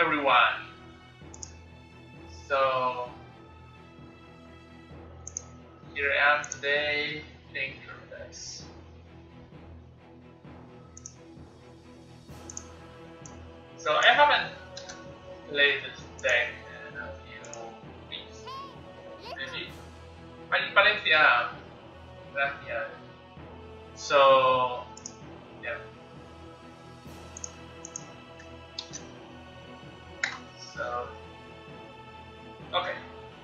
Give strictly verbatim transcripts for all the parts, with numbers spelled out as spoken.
everyone. So here I am today, Thinkerless. So I haven't played this deck in a few weeks, maybe. Paling Valencia, Valencia. So yeah. So okay.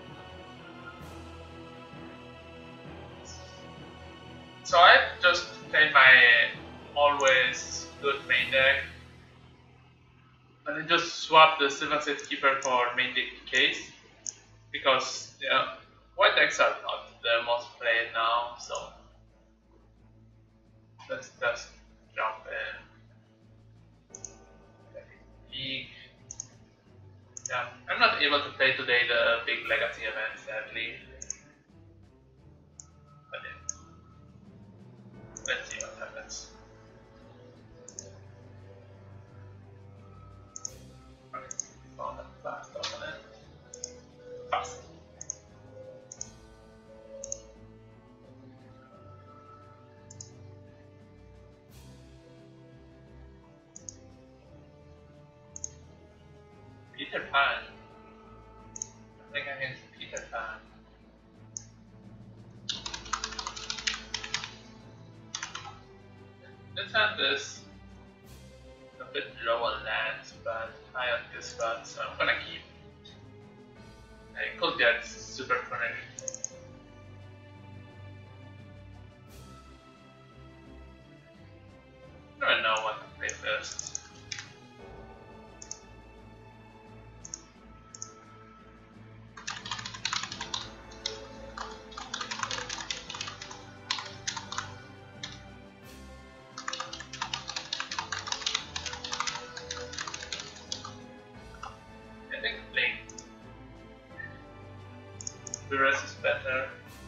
So I just played my always good main deck, and then just swapped the Seven Set Keeper for main deck case because yeah, white decks are not the most played now. So let's just jump in. League. Yeah, I'm not able to play today the big legacy event, sadly. But yeah, let's see what happens. Okay, found the last opponent. Fast. Peter Pan. I think I can Peter Pan. Let's have this a bit low on lands, but high on this spot, so I'm gonna keep. I could get super furnished. I don't know what to play first. Duress is better.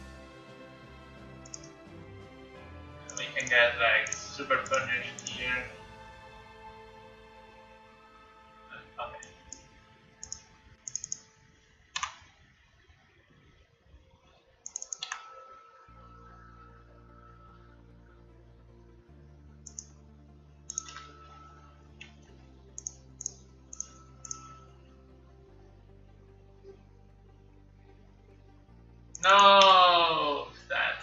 So we can get like super furnished here. Okay. No, that.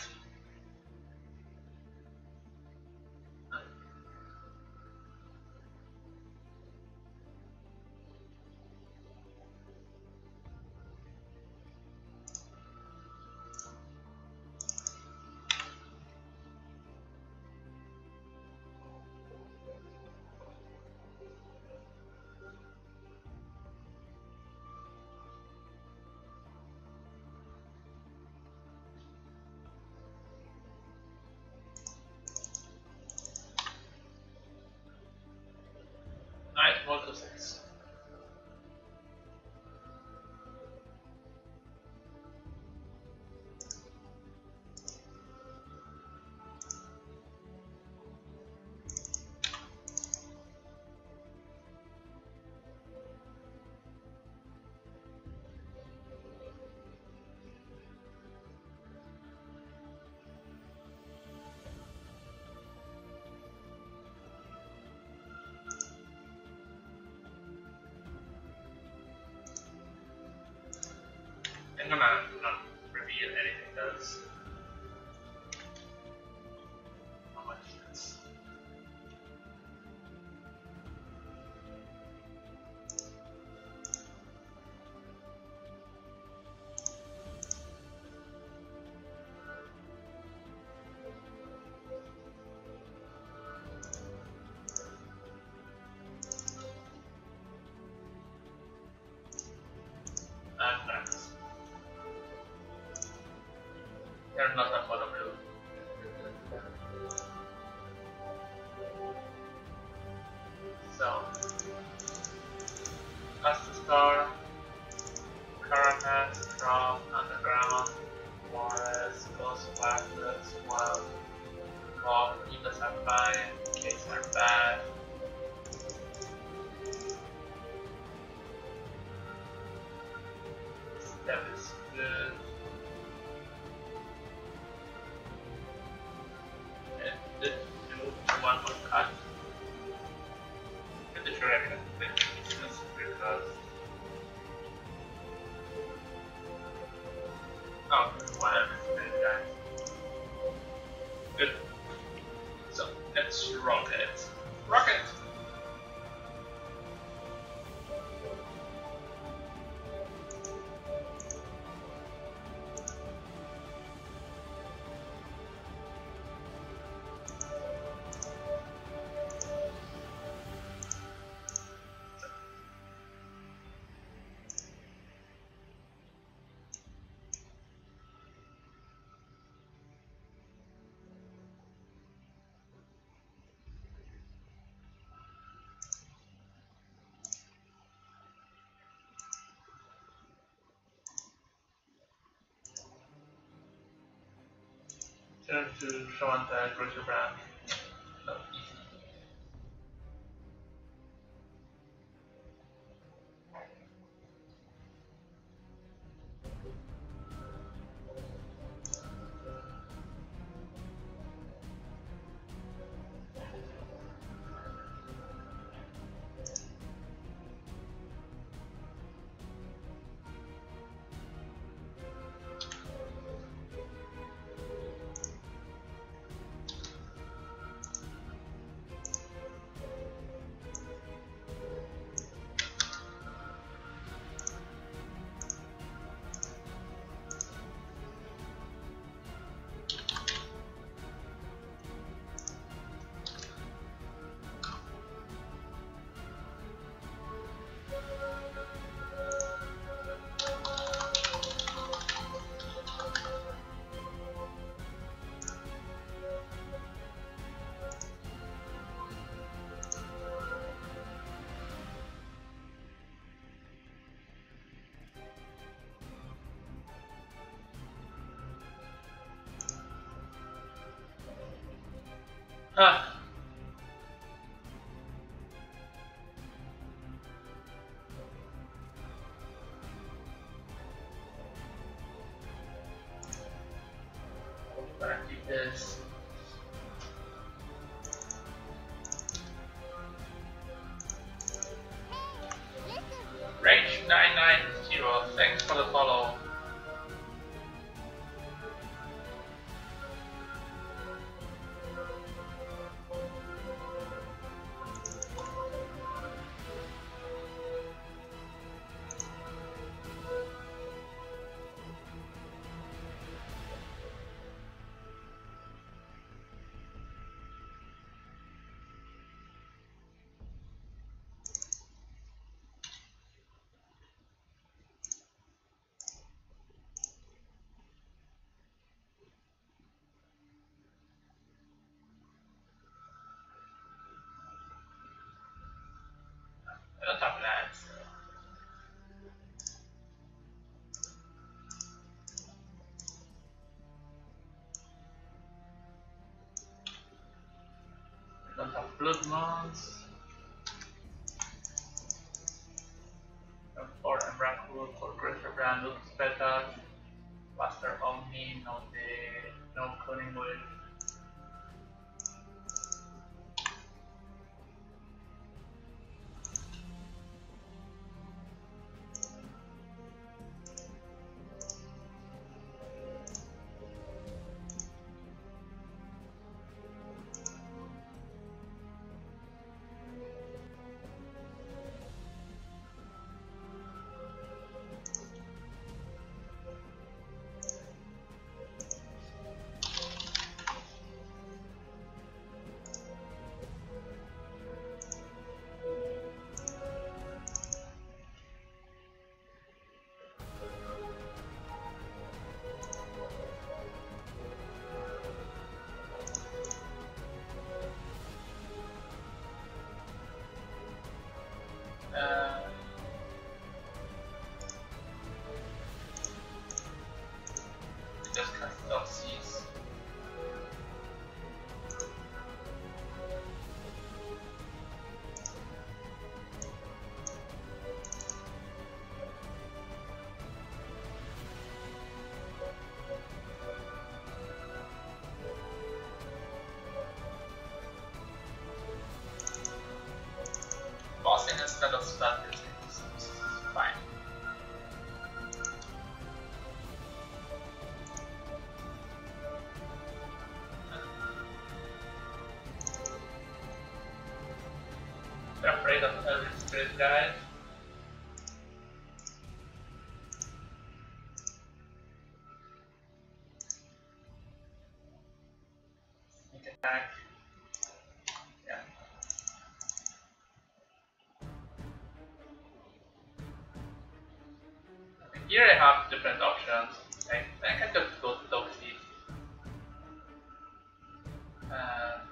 Knight four to six. I'm gonna not reveal anything else. How much is this? And friends. They're not a follow blue. So, cast the star, Carapace, Drop, Underground, Morris, Ghost Blasters, Wild, Walk, Evas are fine, Case are bad. Turn to Shawanta Grocer Brand. No, easy. Huh. Gonna keep this. Range nine nine zero, thanks for the follow. I don't have lands. I don't have blood moons. For Emrakul, for Grocer Brand looks better. Master Omni, no the no cloning wood. Uh, just cast Doxies. Bossing instead of stun is fine. They're afraid of every spirit guide. Sneak attack. Yeah. Here I have different options. I, I can just go to Doxies. Uh,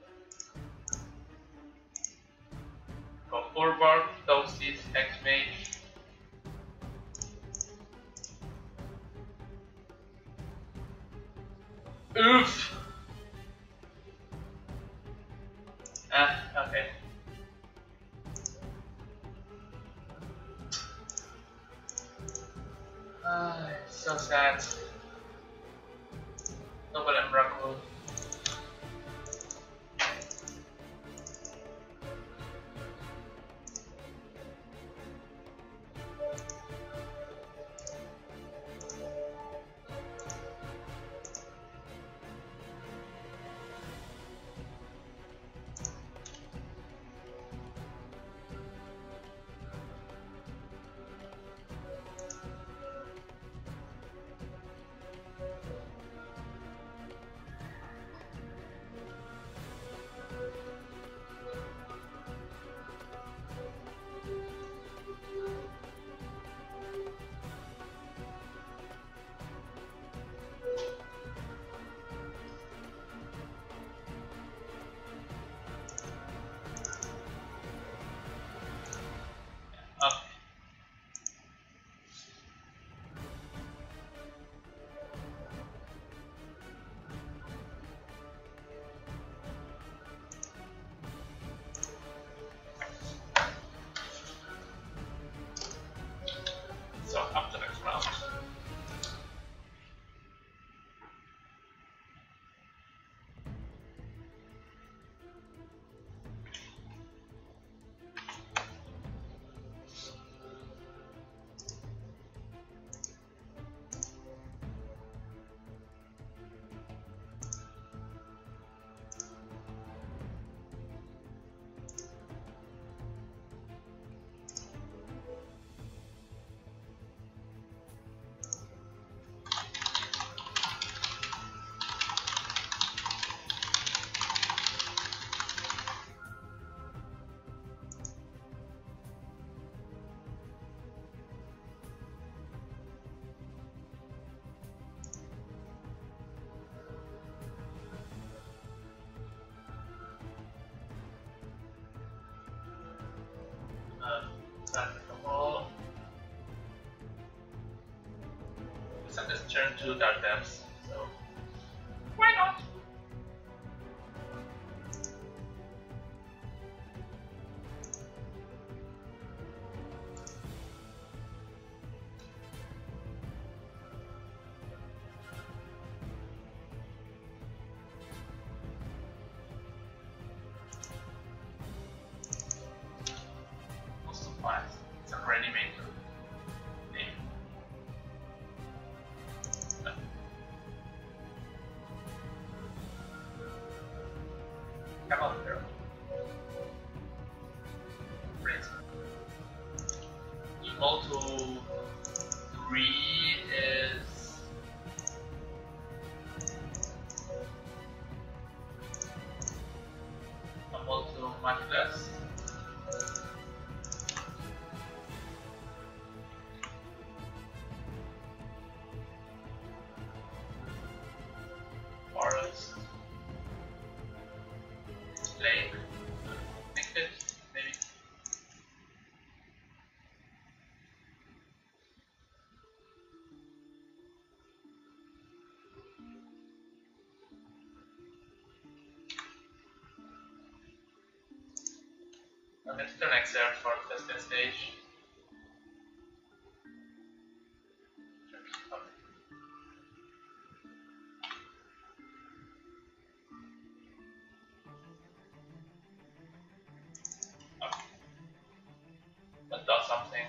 go forward, Doxies, X-Mage. Oof! Oof. Ah, okay. Ah, so sad. Double Emrakul. Okay. So up to next round. Uh, Set a couple. Set this turn to Dark Depths, so why not? Most of five. It's already made. Name. Come on, girl. Great. Equal to three is equal to much less. Forest. Lake. Make it, maybe. I'm going to turn exert for testing stage. Okay. That does something.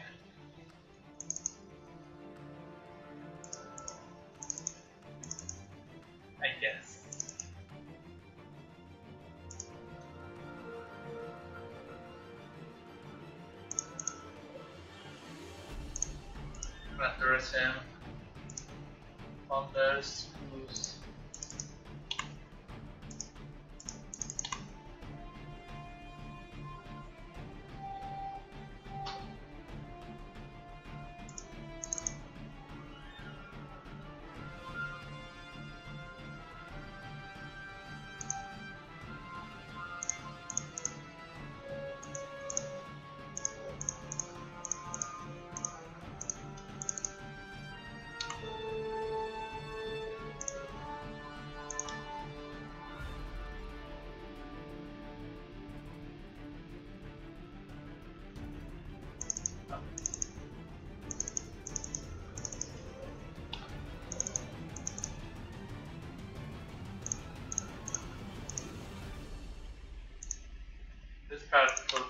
I guess. Tourism, founders, who's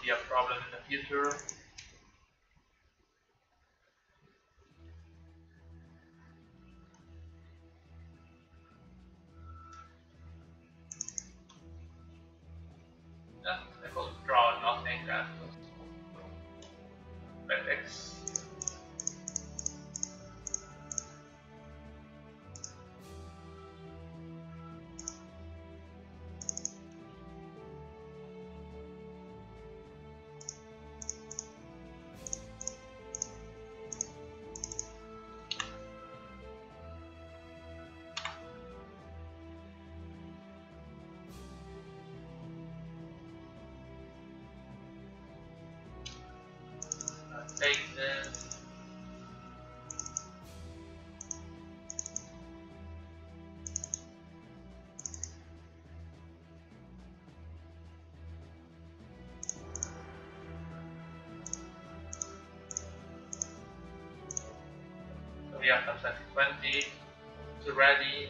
be a problem in the future. Yeah, I could draw nothing and red X. Take this. So we have a twenty twenty to ready.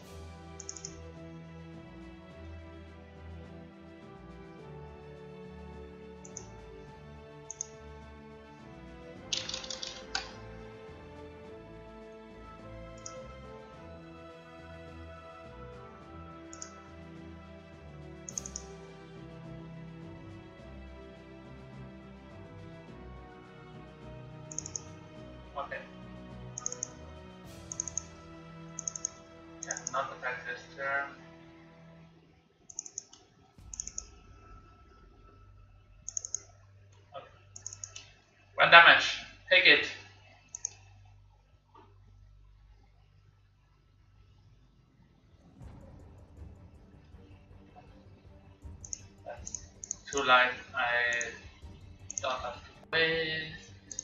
Okay. Yeah, not attack this turn. Okay. One damage. Take it. That's two life I don't have to waste.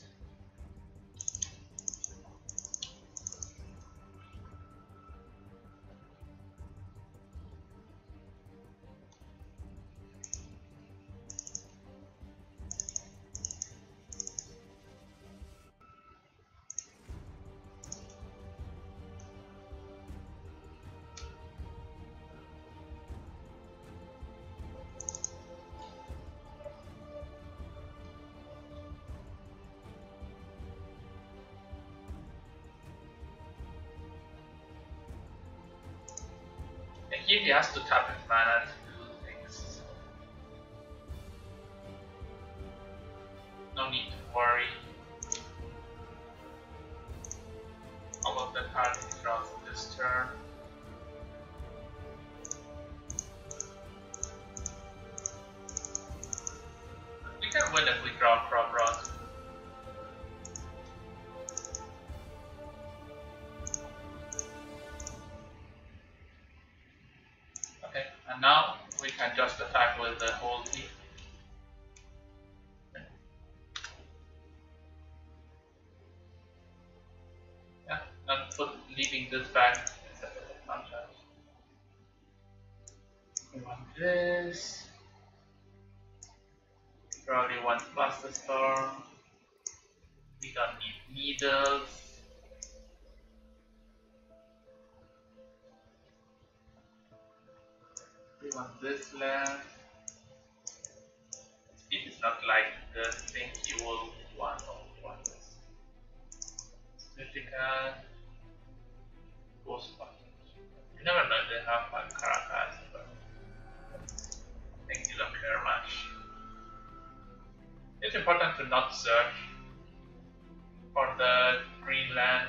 And here he has to tap his mana to do things. No need to worry. All of the cards he draws this turn. We can win if we draw Crop Rot. Okay, and now we can just attack with the whole team. Yeah, and put leaving this back instead of the franchise. We want this. Probably want Buster Storm. We don't need needles. We want this land. It is not like the thing you will want or want this. Mythical. Ghost Buttons. You never know, they have fun Caracas, but I think you don't care much. It's important to not search for the green lands.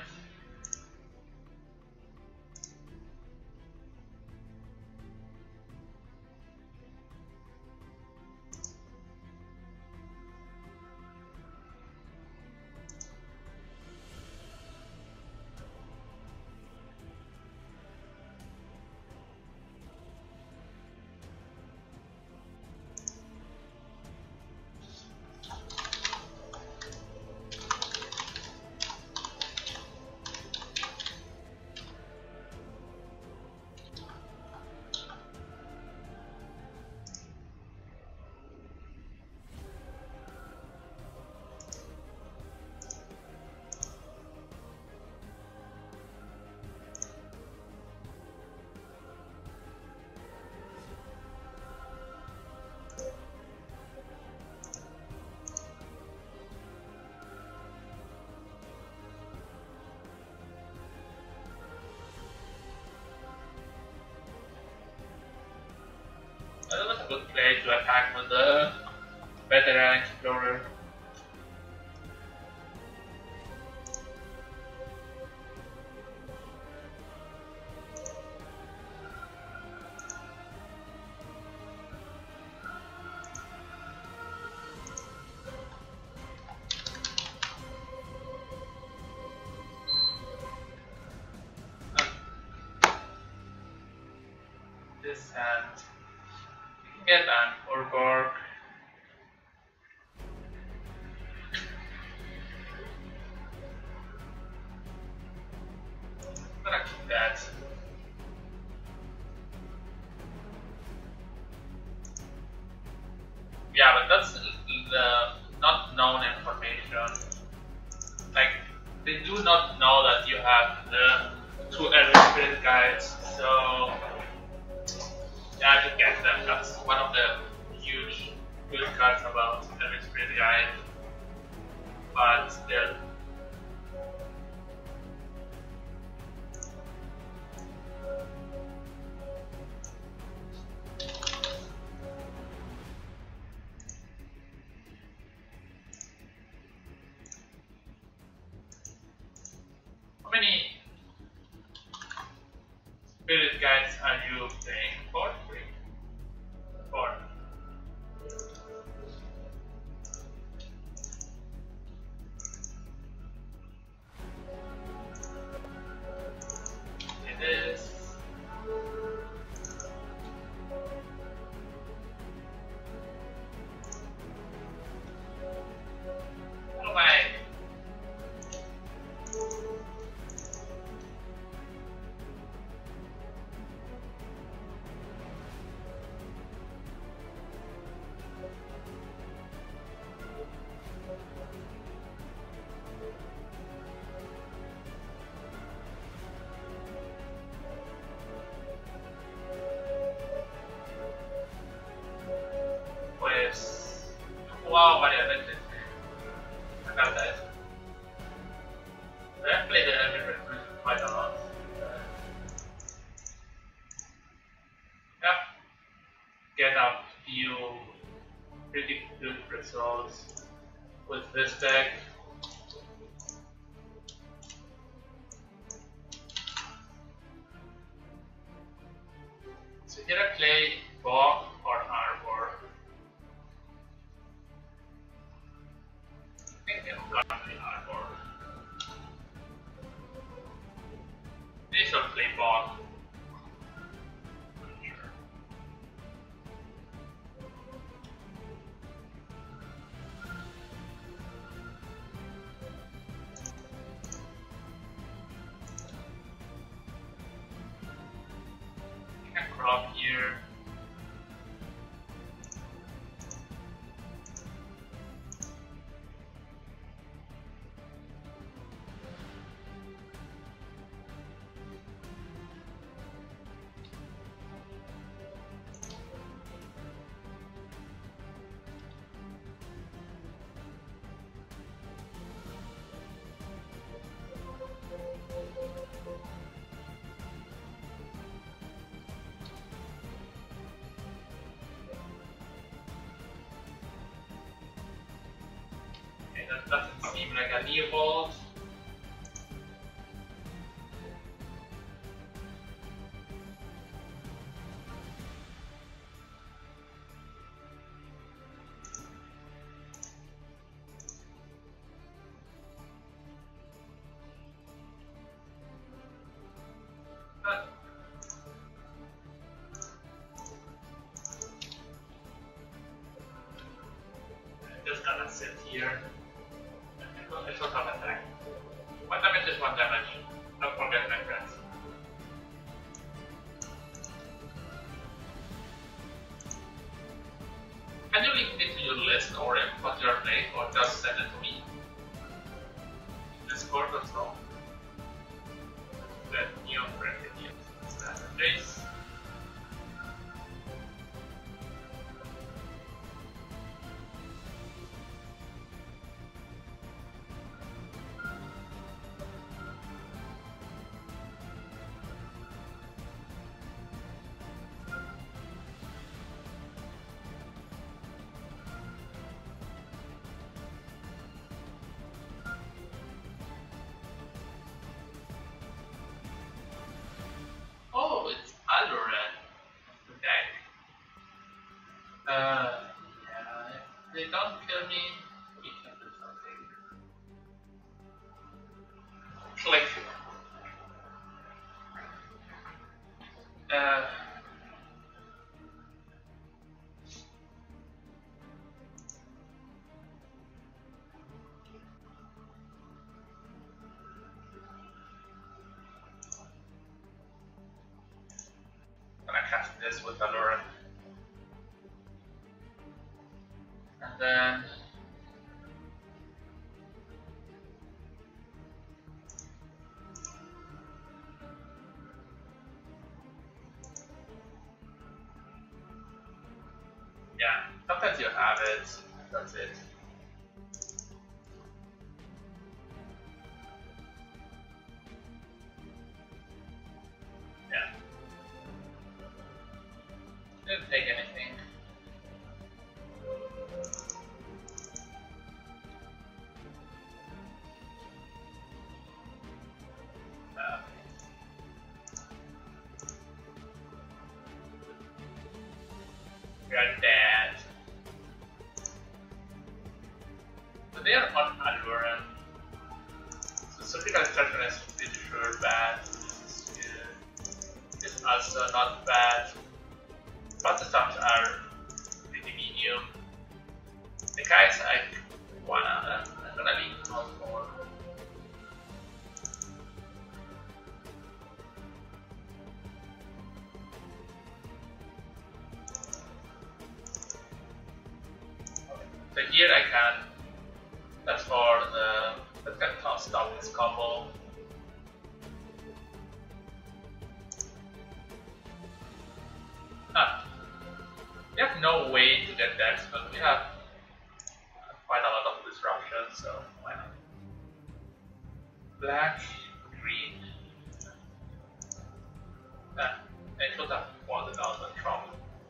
good play to attack with the veteran explorer. This hand, you can get an Urborg. I'm gonna keep that. Yeah, but that's the not known information. Like, they do not know that you have the two early spirit guides, so yeah, to get them. That's one of the huge good cards about every spirit guide. But still. How many spirit guides are you playing for? Three? Four. It is. Oh my. Pues, he jugado varias veces la carta esa. I've played the Elven Recruit quite a lot. Yeah, get a few pretty good results with this deck. So here I play Bog or Arbor. I think I'm gonna play Arbor. They should play Bog. Not sure. I can crop here. Okay, that doesn't seem like a Leopold. But I'm just gonna sit here. It's not an attack. One damage is one damage. Don't forget, my friends. Can you link it to your list or what you are playing, or just send it to me? Discord or so. That Neon Bracket, that's the Jace. Uh, yeah, if they don't kill me, we can do something. Click. Uh, I'm gonna cast this with Allura. And then yeah, sometimes you have it. That's it. Yeah. Didn't take anything. Uh, we are dead. So they are on Alluran. So Surgical Extraction is pretty sure bad. This is good. This is also not bad. Lots of times are pretty medium. The guys I wanna, I'm gonna leave out more. So here I can, that's for the, that's gonna stop this combo. Ah, we have no way to get Dex, but we have quite a lot of disruption, so why not? Black, green. Ah, I should have wanted out the trouble.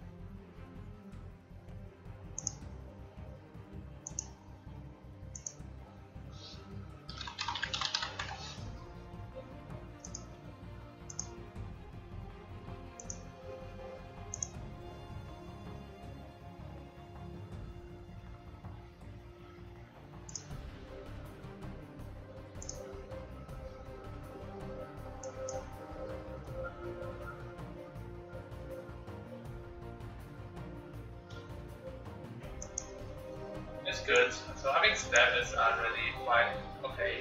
It's good. So having step is already quite okay.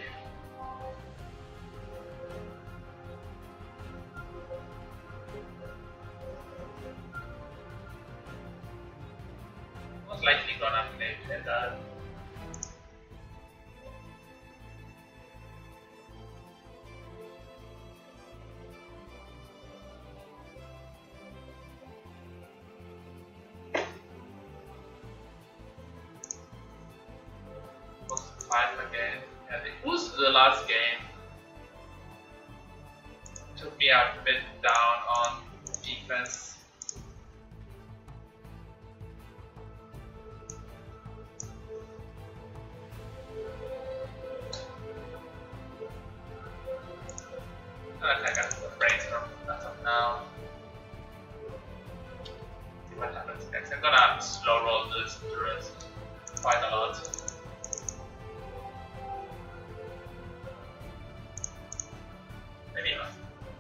Most likely gonna play that. Five again. Yeah, they boosted the last game. Took me a bit down on defense. And I got the brainstorm. That's up now. See what happens next. I'm gonna slow roll this turret quite a lot. Maybe not.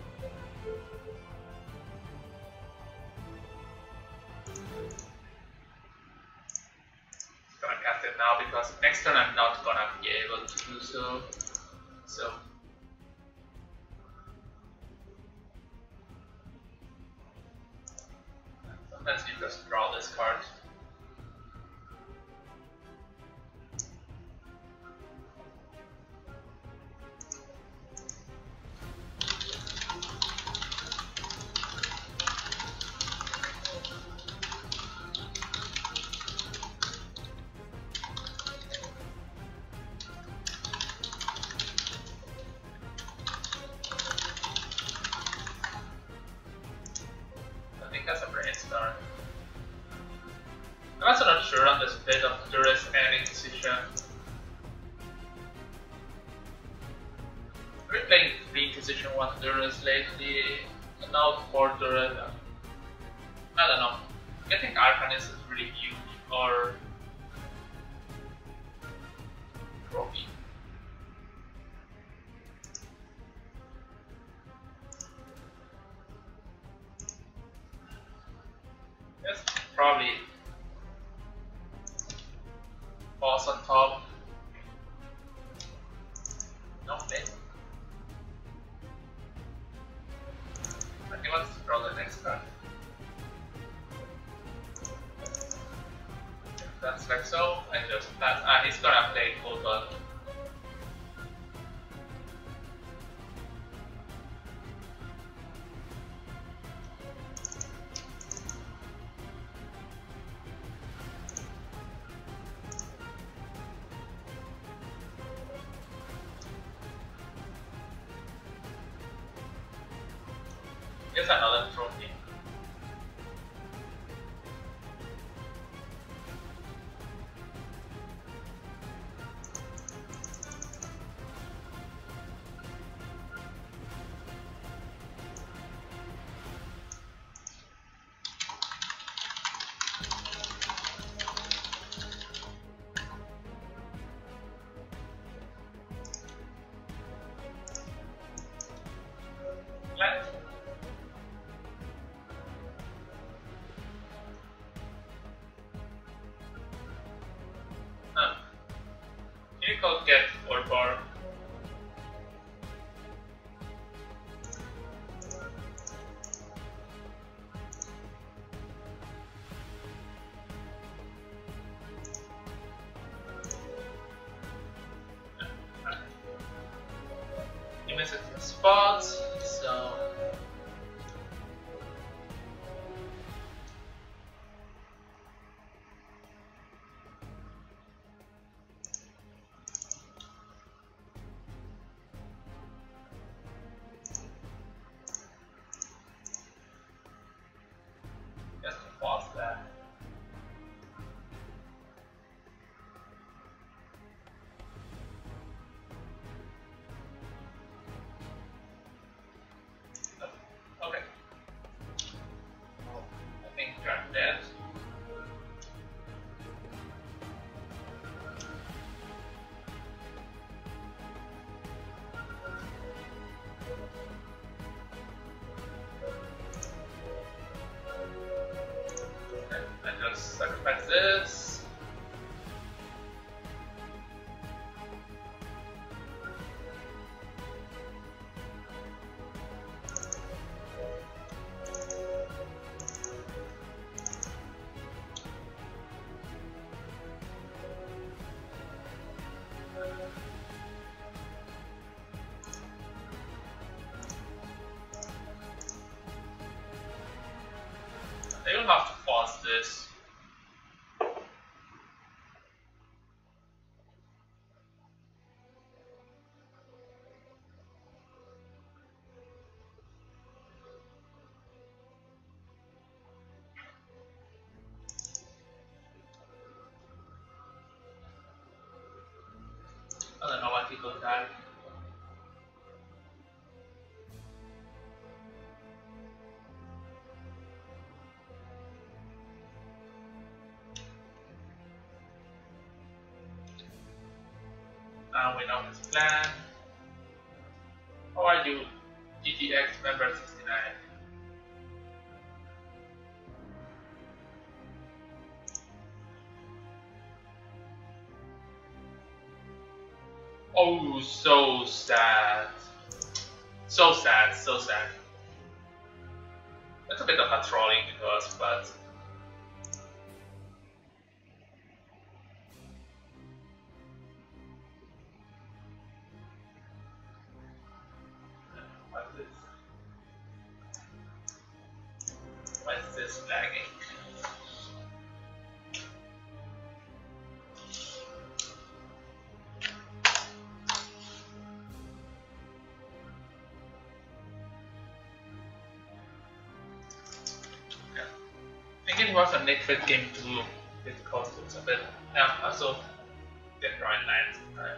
Gonna cast it now because next turn I'm not gonna be able to do so. So sometimes you just draw this card. That's a brainstorm. I'm also not sure on the split of Duress and Inquisition. I've been playing three Inquisition, one Duress lately, and now four Duress. I don't know. Getting Arcanist is really huge or trophy. Yes, probably boss on top. No play. But he wants to draw the next card. If that's like so, I just pass. Ah, he's gonna play total. Here's another trophy. Land. Huh. You could get four bar. He misses the spot, so just pause that. Okay. I think you're dead. Okay, I just sacrifice this. I don't have to pause this. I don't know what he could have. Now we know his plan. How are you, G T X member sixty-nine? Oh, so sad. So sad, so sad. That's a bit of a trolling because, but what's this? Why is this lagging? Thinking it was a Nickfit game too difficult, it's a bit. Yeah, also get drawing lines sometimes.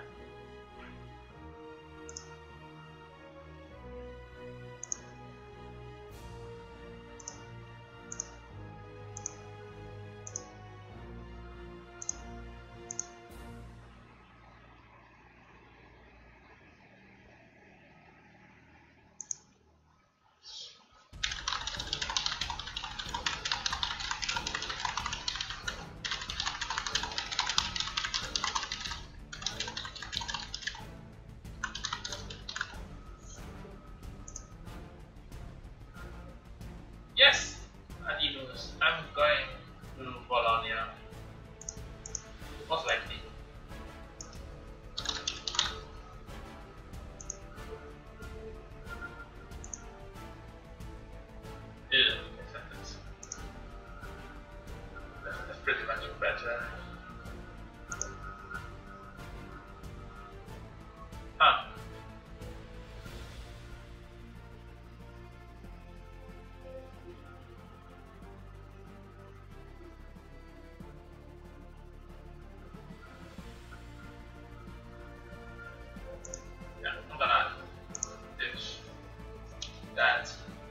I'm going to Bologna, most likely. Yeah, that's, that's pretty much better. Huh. Yeah, I'm gonna ditch that.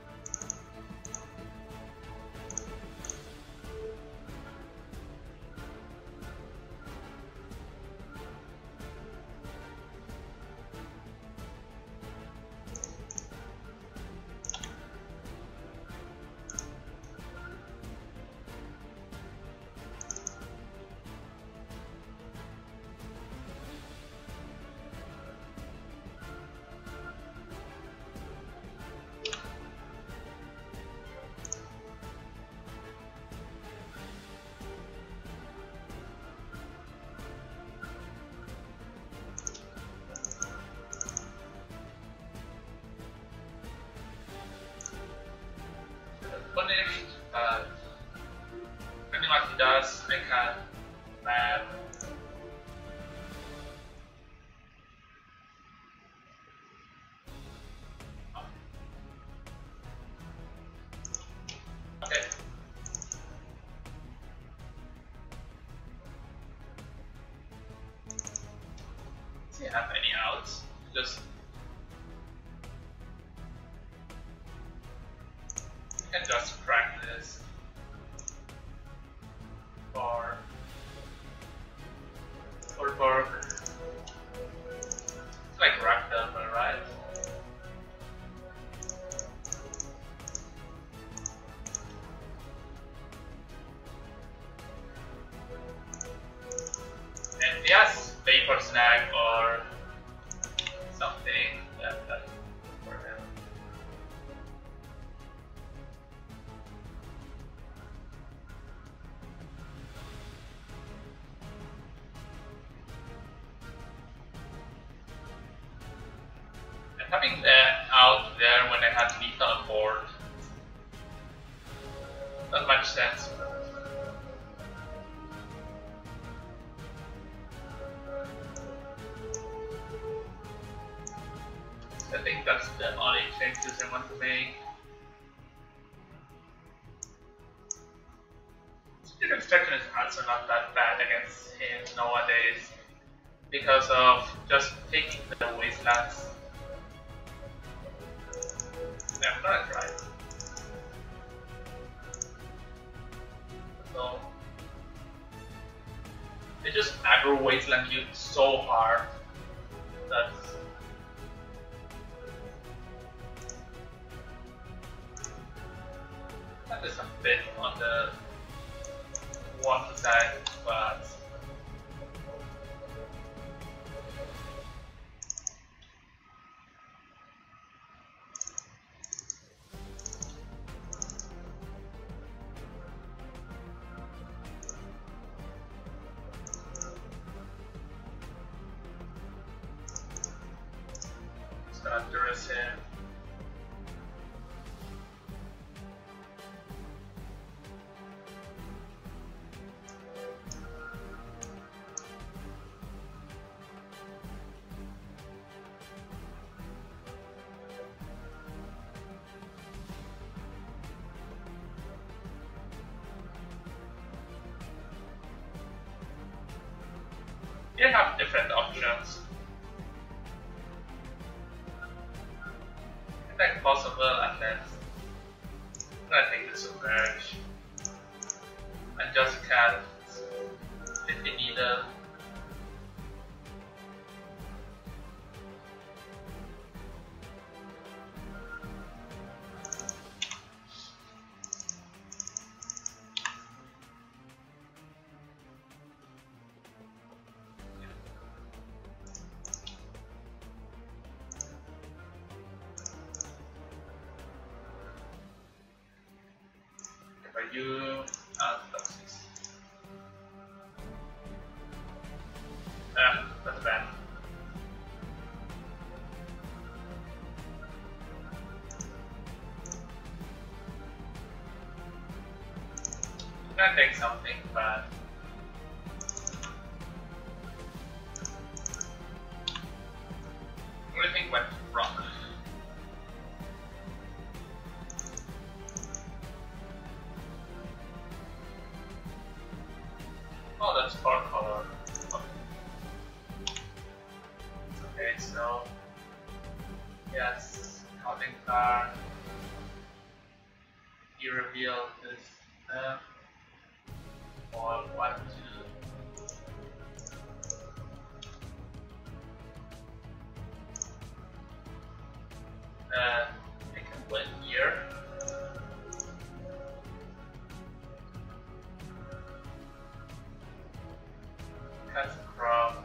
Punish, uh, depending on what he does, I can map. Okay. Does he have any outs? Just you can just crack this for for Borg. It's like Rakdom, right? And yes, Vapor Snag or something that that for him. And having that out there when I had lethal on board doesn't much sense. I think that's the only changes I want to make. Speed extraction is also not that bad against him nowadays because of just taking the wastelands. Yeah, I'm gonna try. So they just aggro wasteland you so hard that that is a bit on the water side, but it's gonna duress him. You have different options. Is that possible unless I'm gonna take the submerge and just cast fifty needle. you and Toxis. Ah, that's bad. I'm gonna take something, but everything went wrong. Oh, that's four color. Okay, so yes, counting card. You reveal this uh, or one, two. Uh, I can win here. Cut from.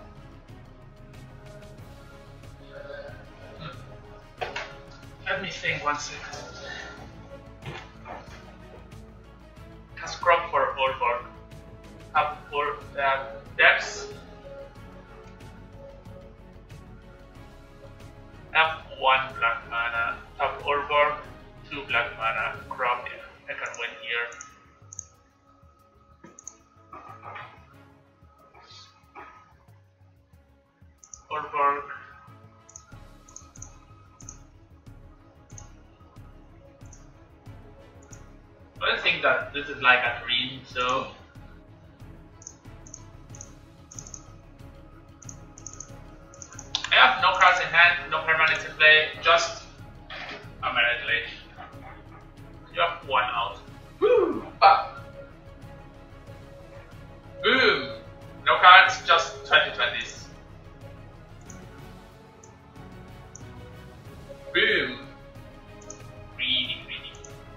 Uh, let me think one second. Cast crop for Olborg. Up for uh, depths. Up one black mana. Top Olborg, two black mana. Crop. Yeah, I can win here. Olborg. I don't think that this is like a dream, so I have no cards in hand, no permanents in play, just a manipulation. You have one out. Woo! Ah. Boom! No cards, just twenty twenties. Boom! Greedy, greedy.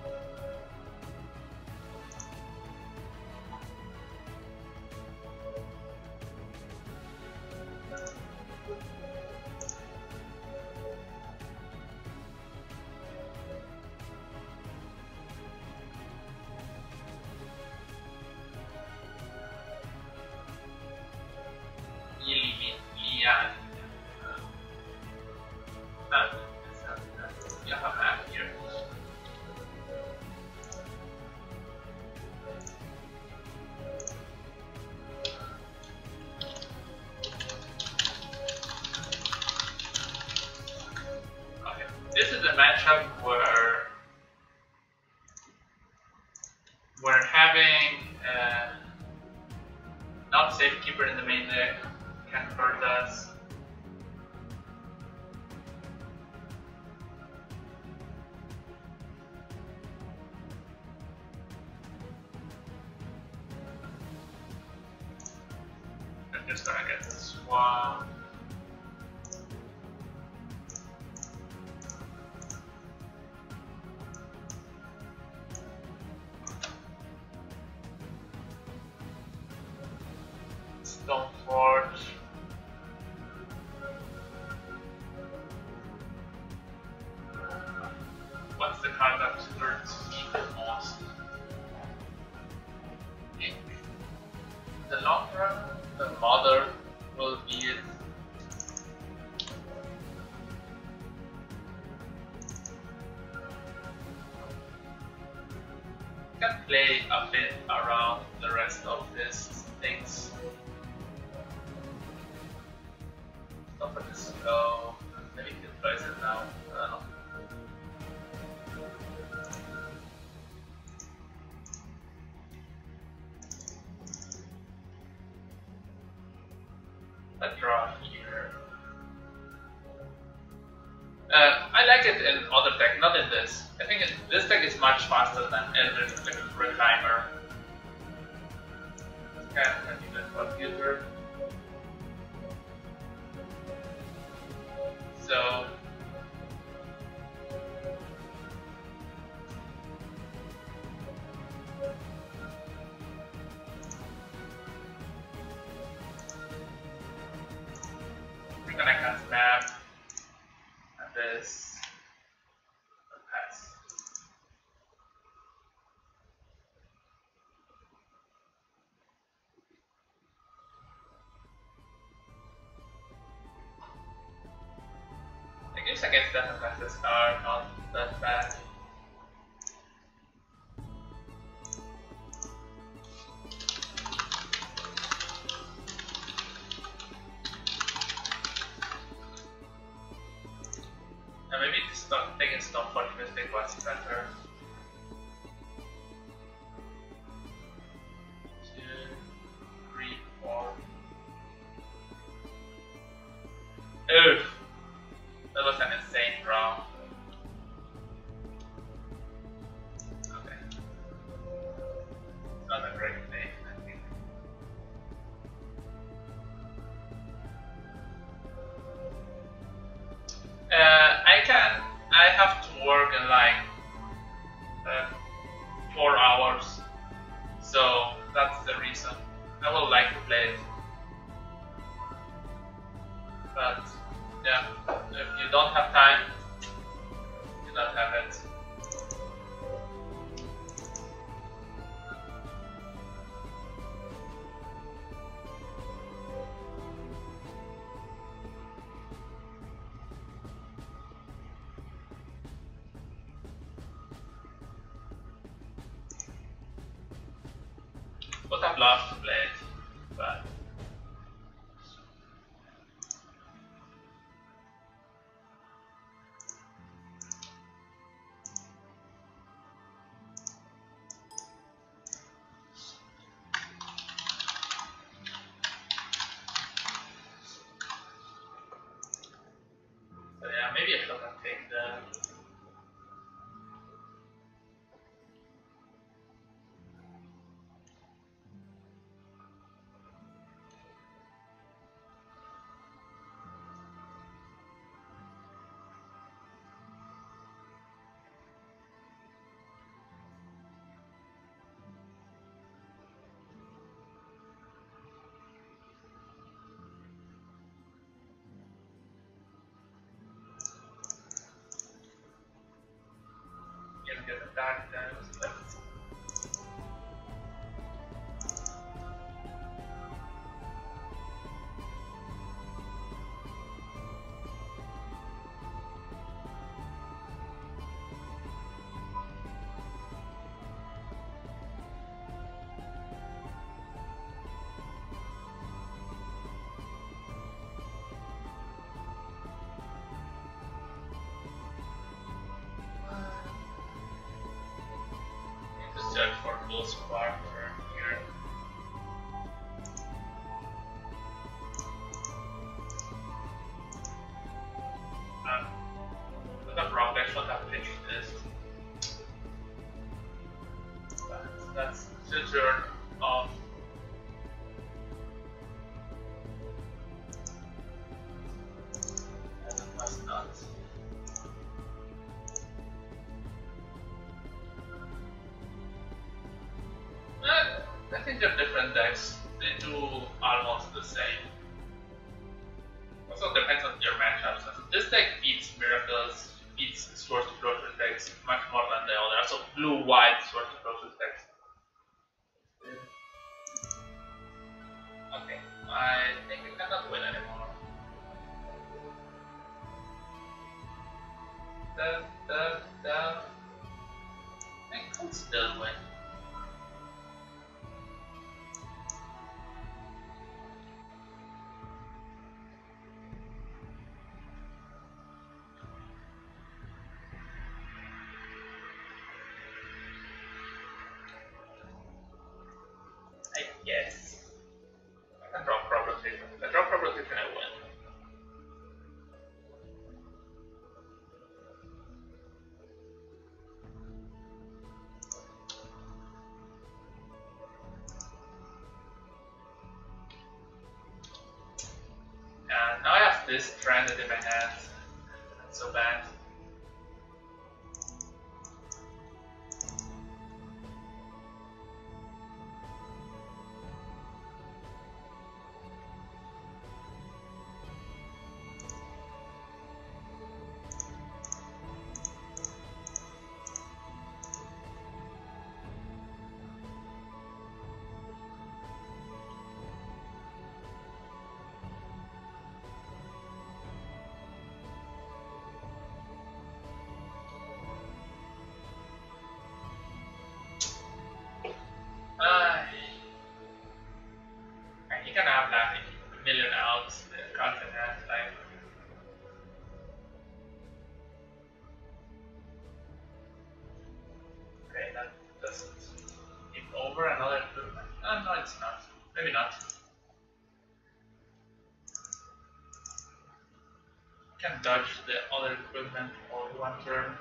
Yeah. Uh, you have a map here. Okay, this is a matchup where we're having uh, not Safekeeper in the main deck can hurt us. I'm just gonna get the swamp. Stoneforge. What's the card that hurts me the most? In the long run, the mother will be it. You can play a bit around the rest of these things. Stop at the slow. Maybe you can place it now. I don't know. A draw here. Uh, I like it in other deck, not in this. I think it, this deck is much faster than Eldritch Reclaimer. Okay, I think that's computer. So we're gonna cast map and this pass. Saves against death classes are not that bad. And maybe stop, taking Stone Fortification was better. Two, three, four. Oof! That was an insane draw. Okay. Not a great play, I think. Uh, I can. I have to work in like uh, four hours, so that's the reason. I would like to play it, but yeah, if you don't have time, you don't have it. Would have loved to play it, but so yeah, maybe I should have taken the. Get the dark times, but to search for full spark here. Um, with a rock, I should have pitched this. But that's the turn of. And it must not. I think they're different decks. They do almost the same. Also depends on your matchups. This deck beats Miracles, beats Swords to Closure decks much more than the other. So blue-white Swords to Closure decks. Okay, I think we cannot win anymore. Da, da, da. I could still win. Yes. I can drop Problem Treatment. If I drop Problem Treatment, I win. And now I have this stranded in my hands. That's so bad. have like a million elves, the carton has like. Okay, that doesn't give over another improvement. Oh, no, it's not. Maybe not. Can dodge the other equipment for one turn.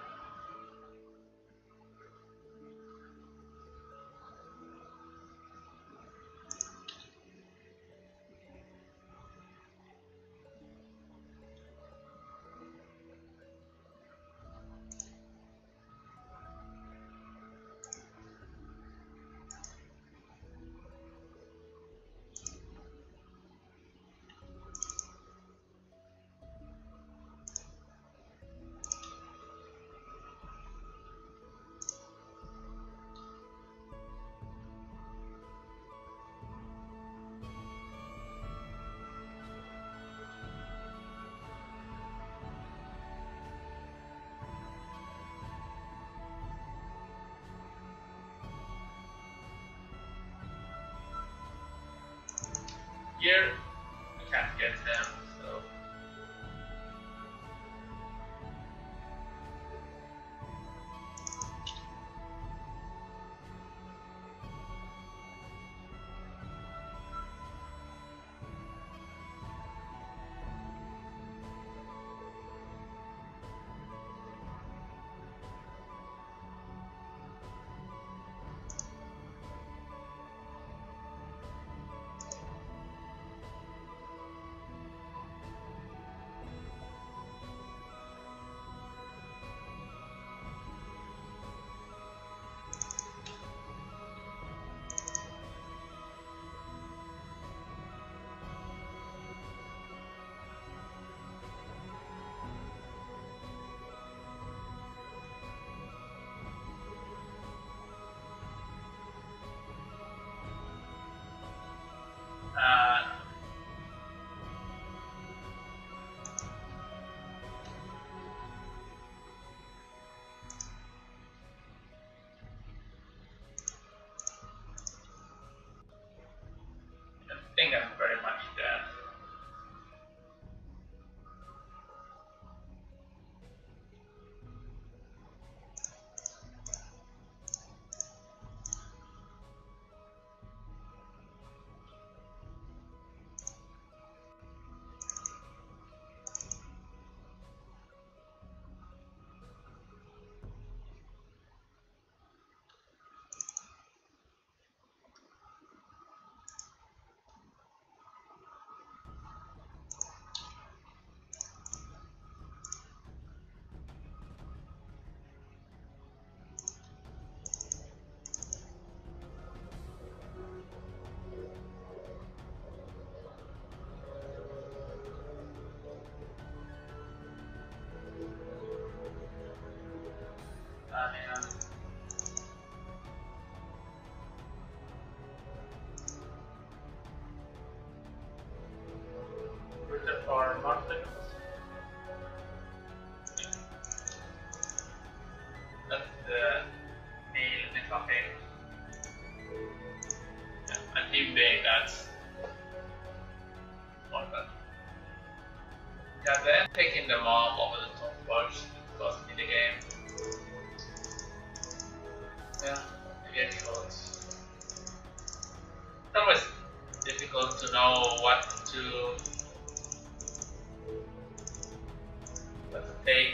Here, I can't get them, so. Uh, I think I'm very much dead. Uh, yeah. Return for monthly. That's the nail necrophage. Yeah, I think they that's important. Yeah, then taking the mob over the top first cost me the game. Yeah, maybe I should. It's always difficult to know what to what to take.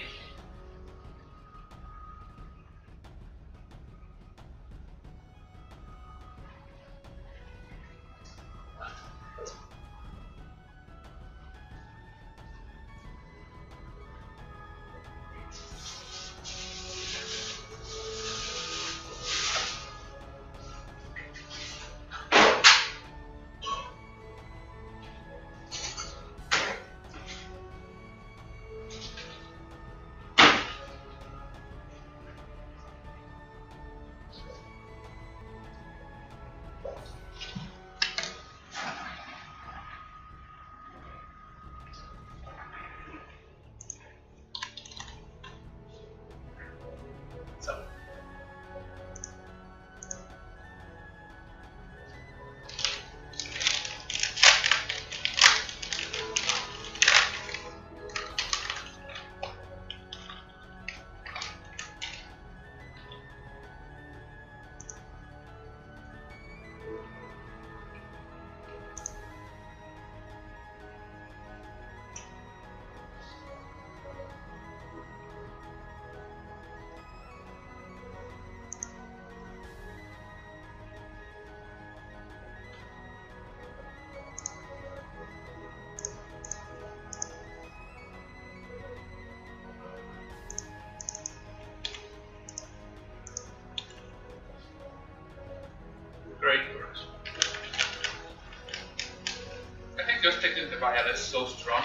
because technically the Vile is so strong.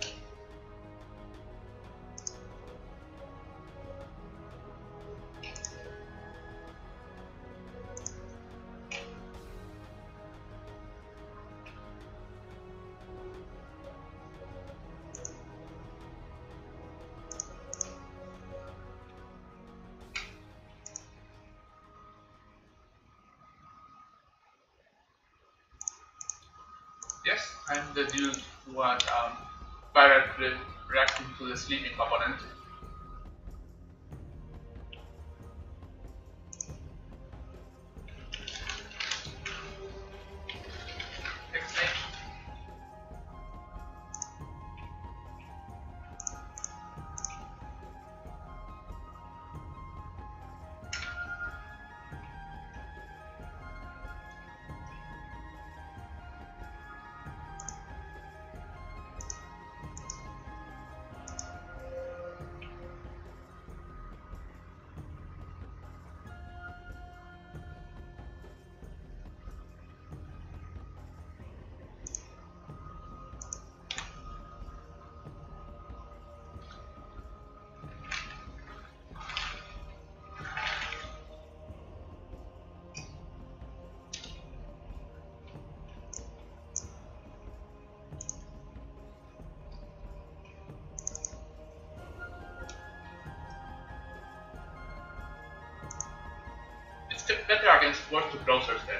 Yes, I'm the dude who was um, directly reacting to the sleeping component. Next thing. It's better against worse to closers then.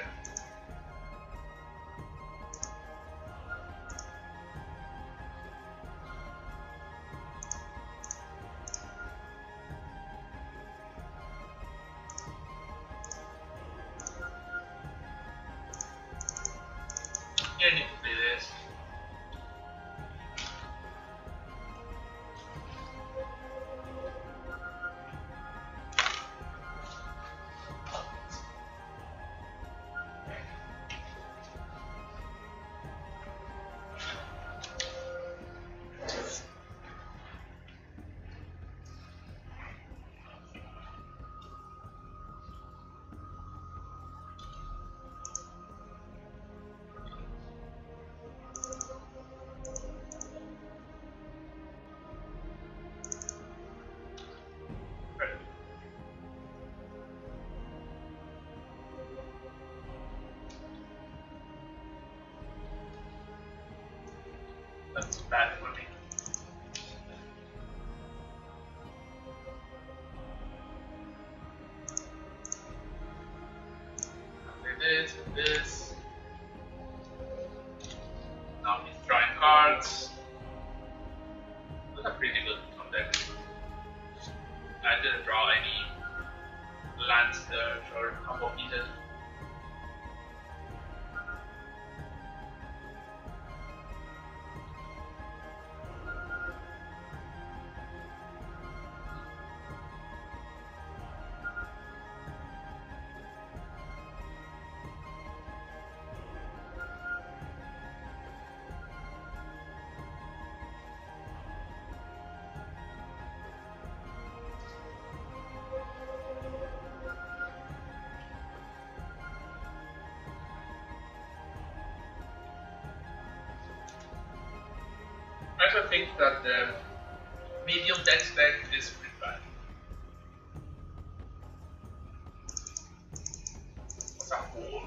You need to play this. That's bad for me. And this and this. Now he's drawing cards. Those are pretty good on deck. I didn't draw any lands there or combo pieces. I also think that the medium dex deck is pretty bad. What's a hole?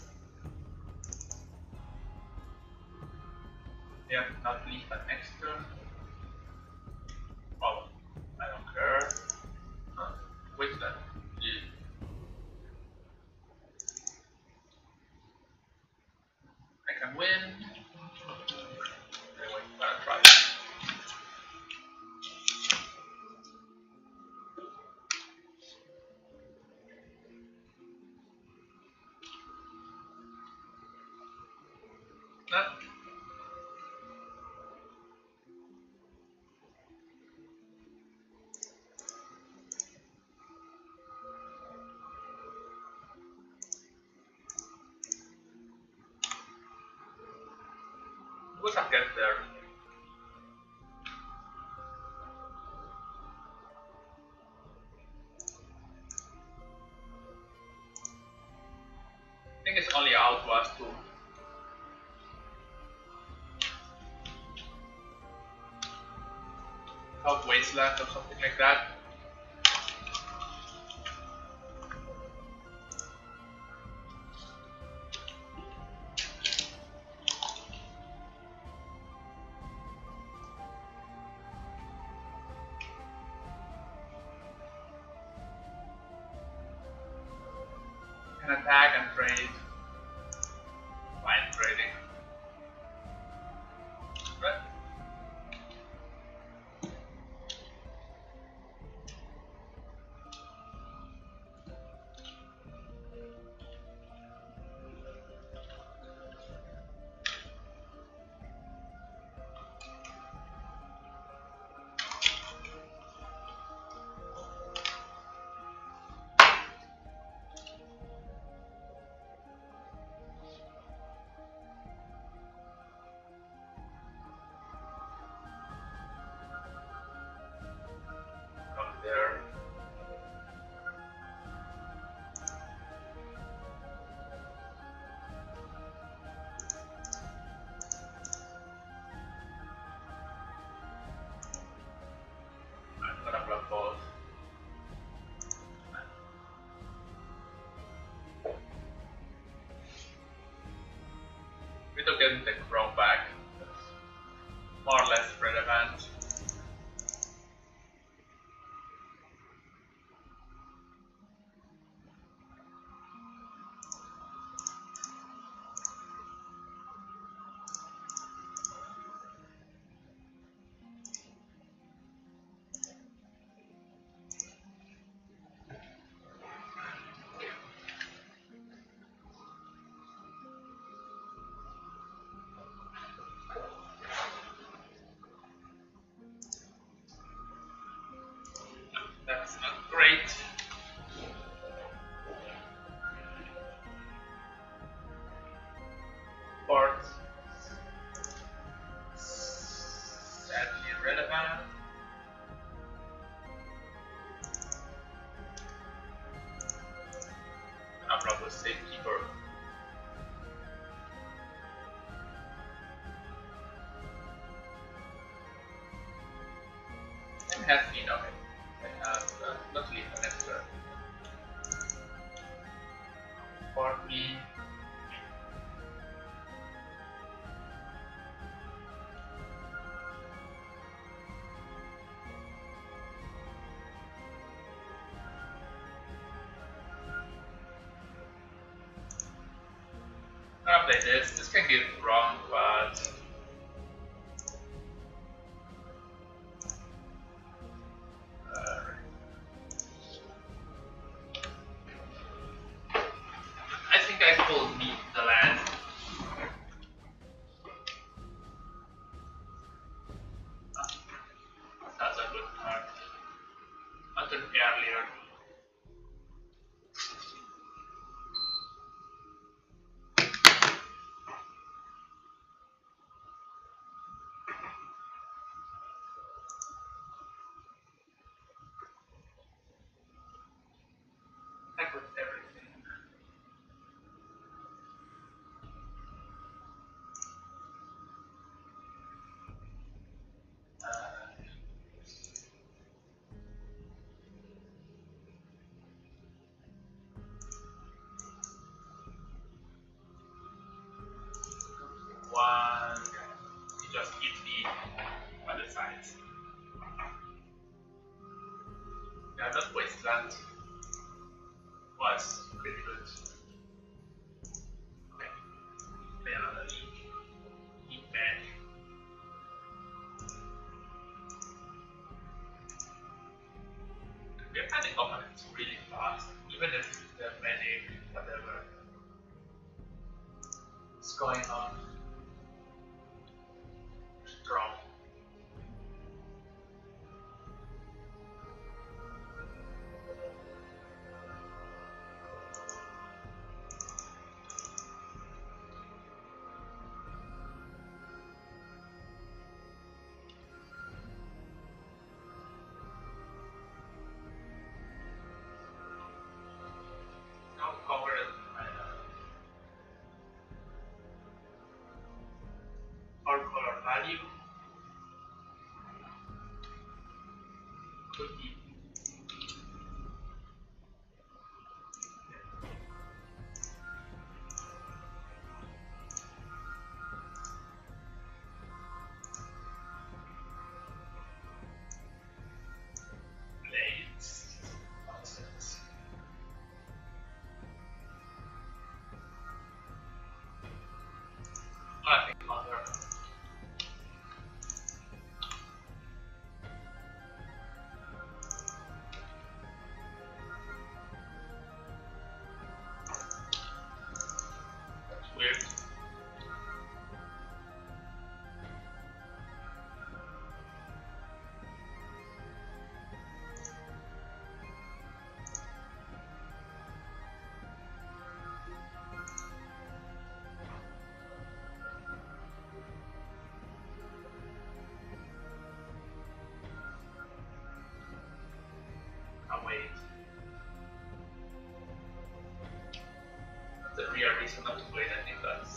Yeah, not leave an next turn. Oh, I don't care. Huh. Wait then. Yeah. I can win. Anyway, I'll try. Nah. What's up, get there? I think it's only out was to of Wasteland or something like that. Can attack and trade. Fine trading. Right. Come there. I'm gonna block both. We don't get the crown back. That's more or less relevant. That's not great. Port. Sadly irrelevant. I'm not with Safekeeper. And has been okay. I have uh, not leave an extra. For me. I'll play this. This can get wrong, but uh, I think I could meet the land. Ah, that's a good card. Until earlier. Heck with everything. Uh, one. You just hit the other sides. Yeah, that Wasteland was pretty good. Okay, play another league. Heat back. We're finding opponents really fast, even if they're medic, whatever is going on. Strong. Now cover uh, or color value. so deep. Blades. Nonsense. I think other. That's weird. Oh wait. The real reason not to wait, I think that's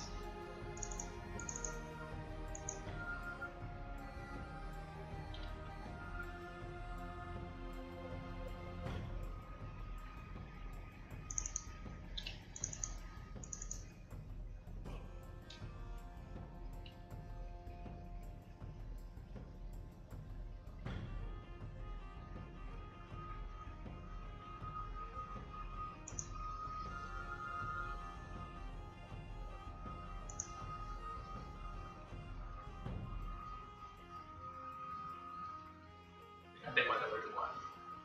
and then whatever you want.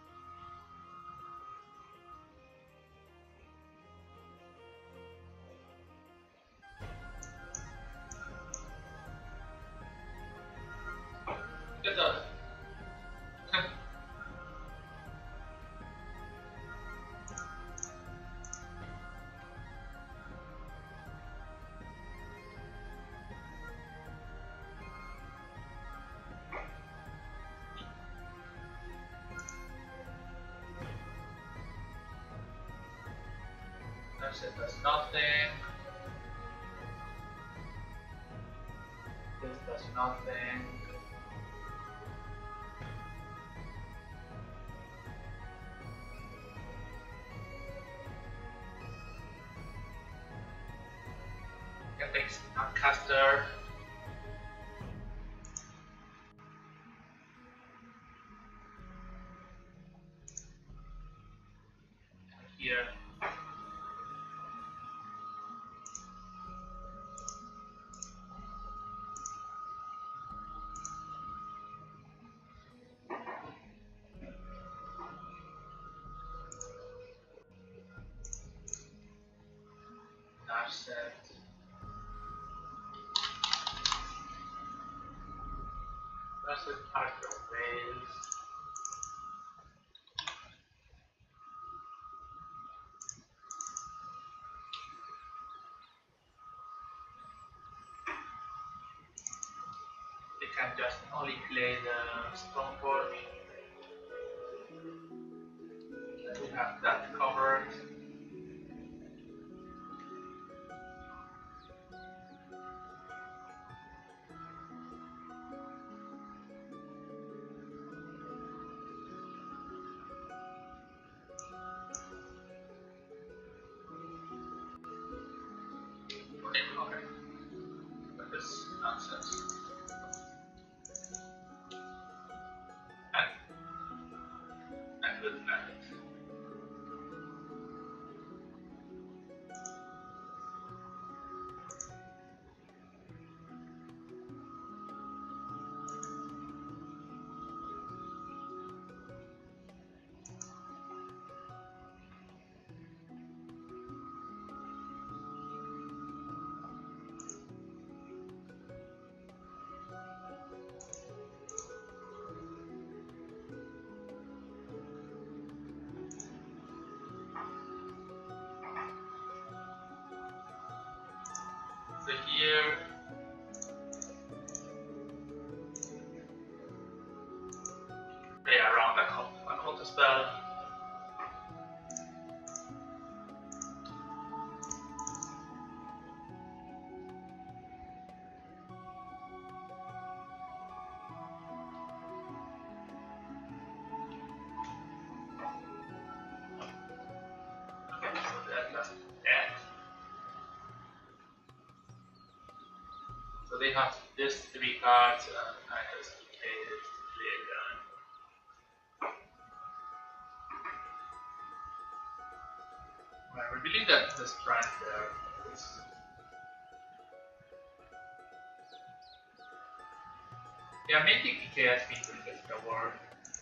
Get that. That's it, does nothing. This does nothing. Can take Snapcaster. Here. Narset. Narset character whales. They can just only play the Stoneforge. We have that covered. Okay. That is nonsense. And, and good magic. So here play around an an auto spell. they have these three cards, and I just play it, play it down. I believe that the strand there is. Yeah, maybe P K has been pretty good the war.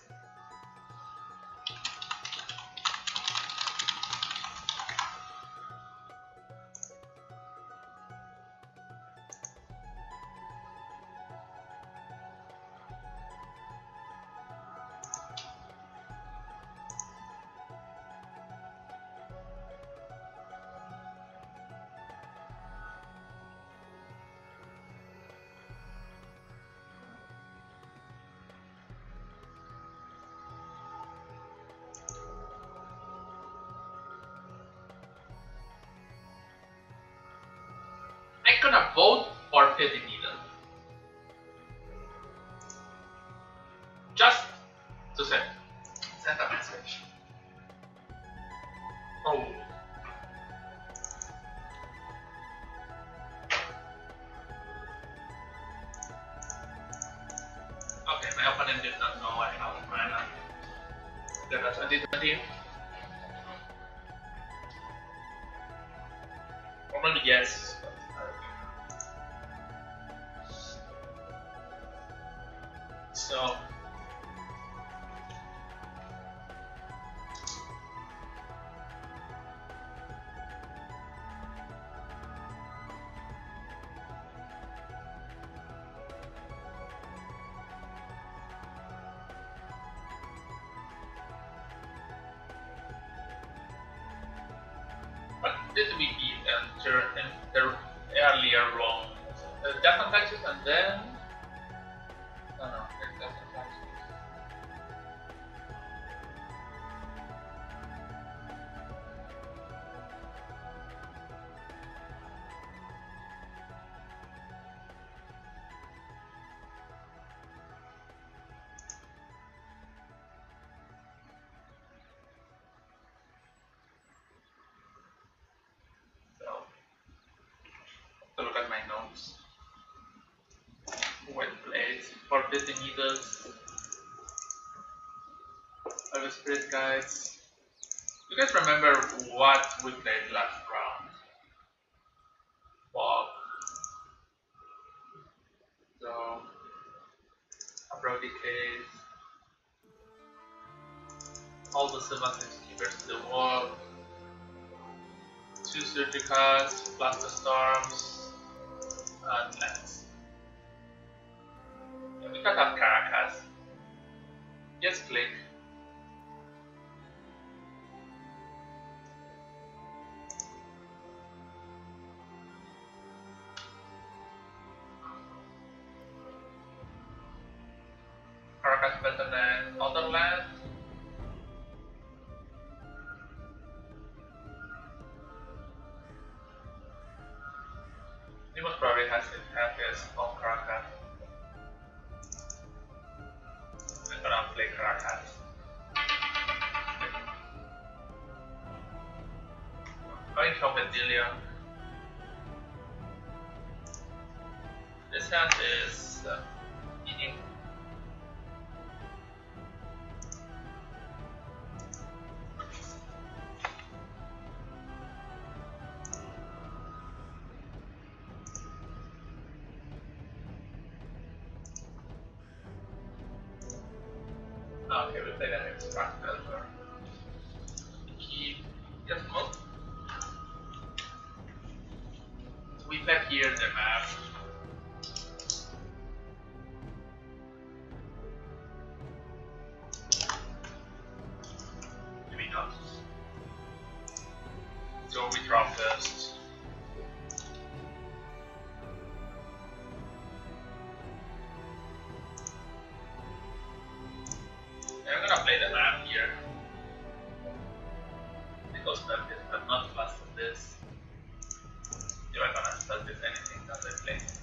I'm gonna vote for Pity Needle. Just to send, send a message. Oh. Okay, my opponent did not know I have mana. There was twenty twenty. Normally yes. So but this will be the, the earlier wrong. Uh, death and taxes and then no no there's death and taxes. So look at my notes. Well played. Forbidden Needles. Always Spirit Guides. You guys remember what we played last round? Fog. So, a Brody case. All the Seven Six Keepers to the wall. Two Surgicals, Blaster Storms, and Lance. Yeah, we can have Caracas. Yes, click. Caracas better than other land. He most probably has his, have his own Caracas. I'm gonna play Caracas. Going from Bedelia. This hand is uh, eating. Okay, we'll play that extract filter. Keep just move. We play here the map. Maybe not. So we drop first. I'm gonna play the map here. Because that is but not plus this. If I'm gonna start with anything that I play.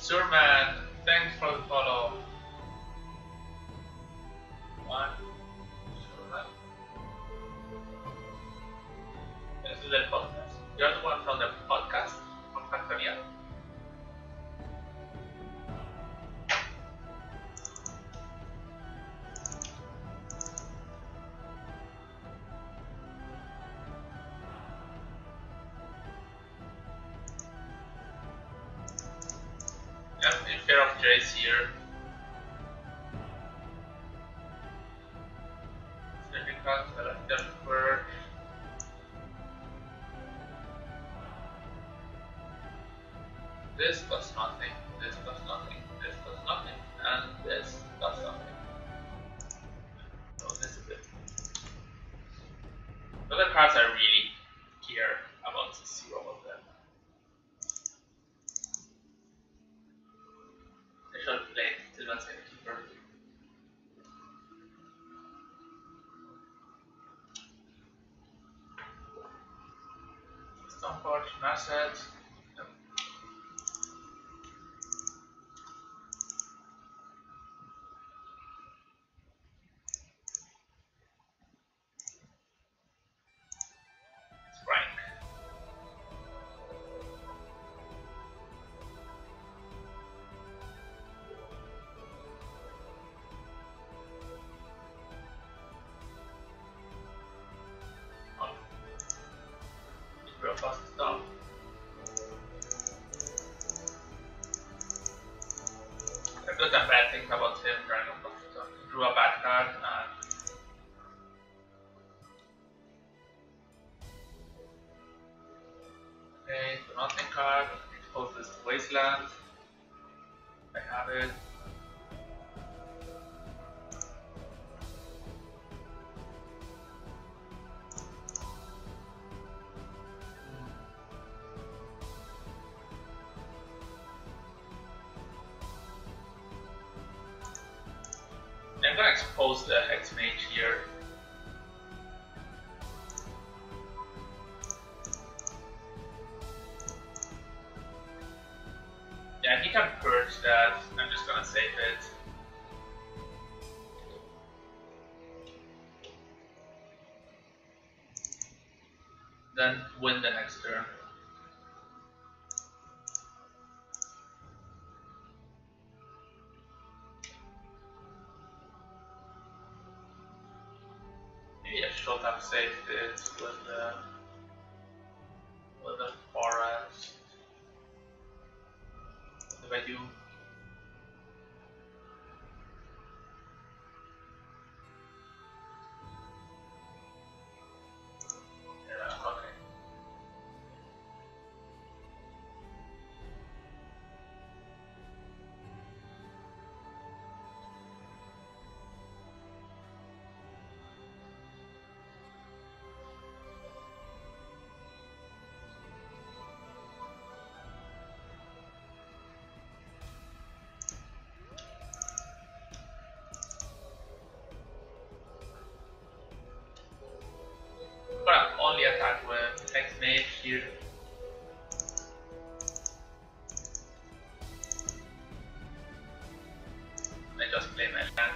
Surman, thanks for the follow. One. Surman. This is the podcast. You're the one from the podcast from Factoria. Just in fear of Jace here. Difficult, but I don't work. This does nothing, this does nothing, this does nothing, and this does nothing. So this is it. The other cards I really care about zero of them. I should play Sylvan Keeper. Stoneforge, Nasset. Fast stuff. I've got a bad thing about him, Dragon Buster. He drew a bad card and okay, the nothing card, exposes the Wasteland. I have it. I'm gonna expose the Hexmage here. Yeah, he can purge that. I'm just gonna save it. Then win the next turn. Maybe I should have saved it with the with the forest. What do I do? Yeah, okay. Gonna only attack with Hexmage here. I just play my land.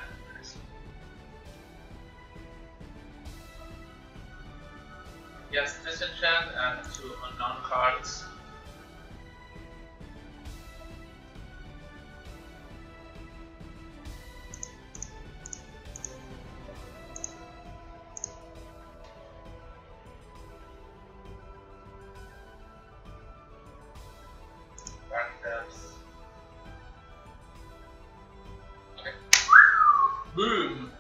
Yes, disenchant and two unknown cards. Okay. Boom!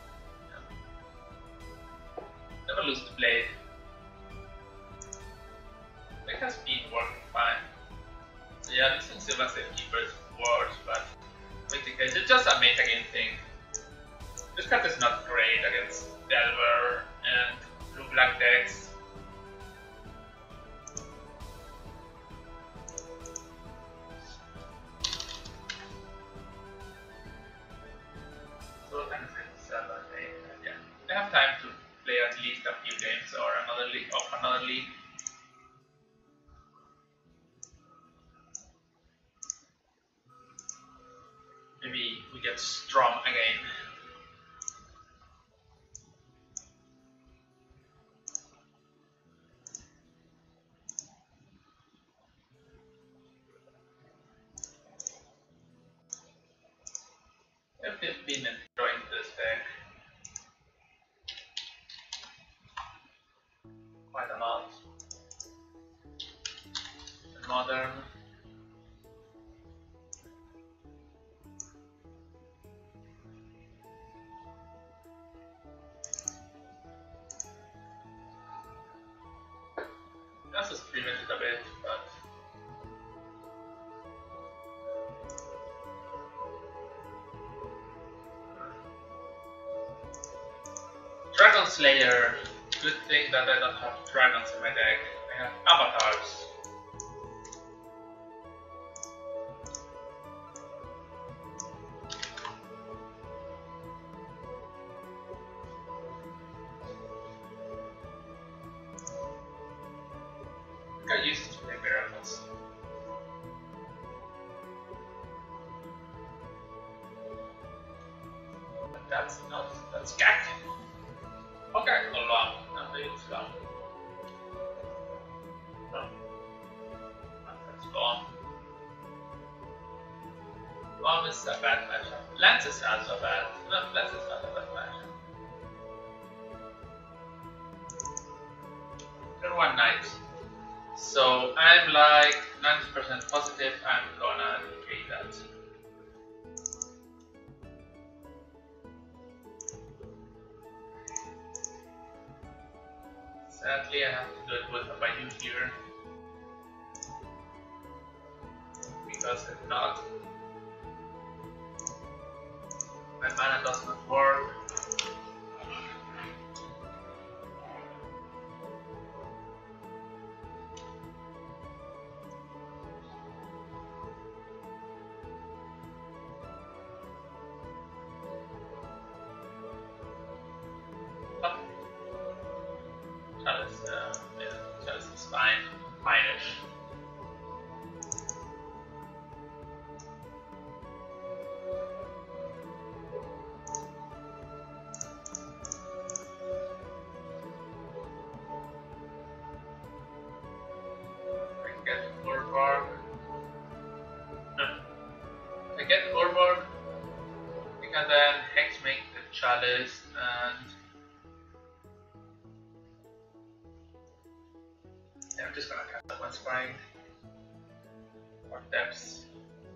Never lose the blade. It has been working fine. So yeah, this is Sylvan Keeper's worse, but basically it's just a meta game thing. This card is not great against Delver and blue black decks. So ten, seven, eight, yeah. I have time to play at least a few games or another league of another league. Strom again. I've been enjoying this deck quite a lot. Modern. Just stream it a bit, but Dragon Slayer. Good thing that I don't have dragons in my deck. I have avatars. I got used to play miracles. But that's not, that's Gak. Okay, no long, nothing is long. No. That's long. Long is a bad matchup. Lance is not so bad. No, Lance is not a bad matchup. Turn one knight. So I'm like ninety percent positive I'm gonna decay that. Sadly I have to do it with a Bayou here. Because if not, my mana does not work. Chalice, uh, yeah, Chalice is fine, fine-ish. I get Urborg. I get Urborg. We can then hex make the Chalice and I'm just gonna cast that one spine or depths.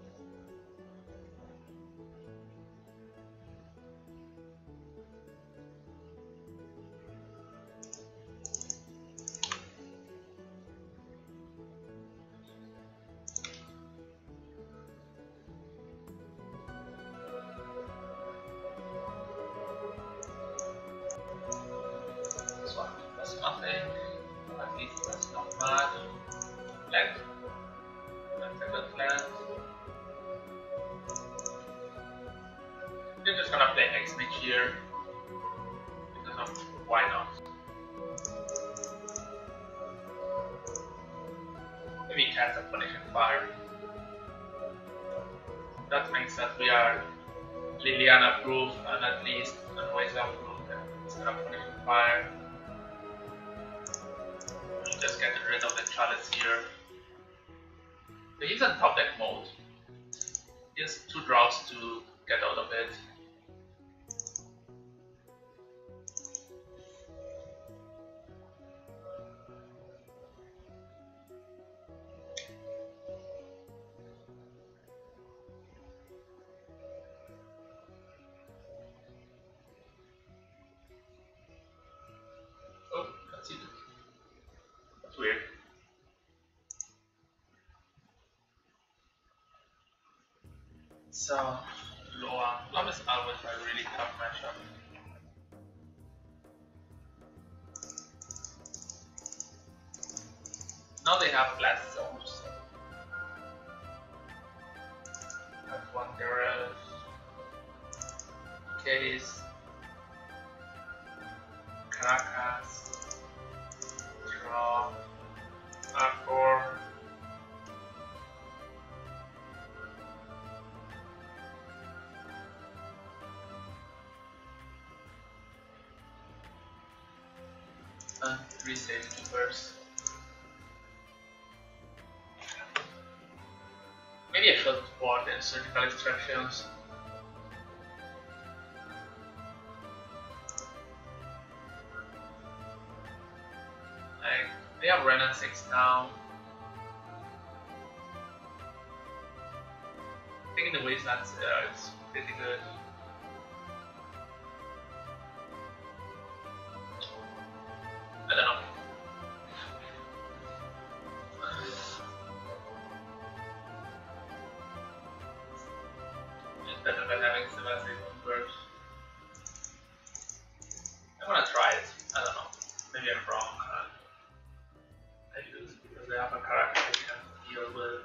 This one does nothing. At least that's not bad. Land. That's a good land. We're just gonna play X-Mage here. Because of why not? Maybe cast a Punishing Fire. That means that we are Liliana proof and at least Anweza proof instead of Punishing Fire. Just get rid of the Chalice here. So he's in top deck mode. He has two drops to get out of it. Oh, that's it. That's weird. So, Loam. Loam is always a really tough matchup. Now they have blast zones. That's one Garrus. Case. Caracas. Draw. Arcor. and three safekeepers. Maybe I should ward in surgical extractions. Like, they have Renan six now. I think in the wastelands uh, it's pretty good. I don't know. It's better than having seven save first. I wanna try it. I don't know. Maybe I'm wrong. Uh, I use because they have a character I can deal with.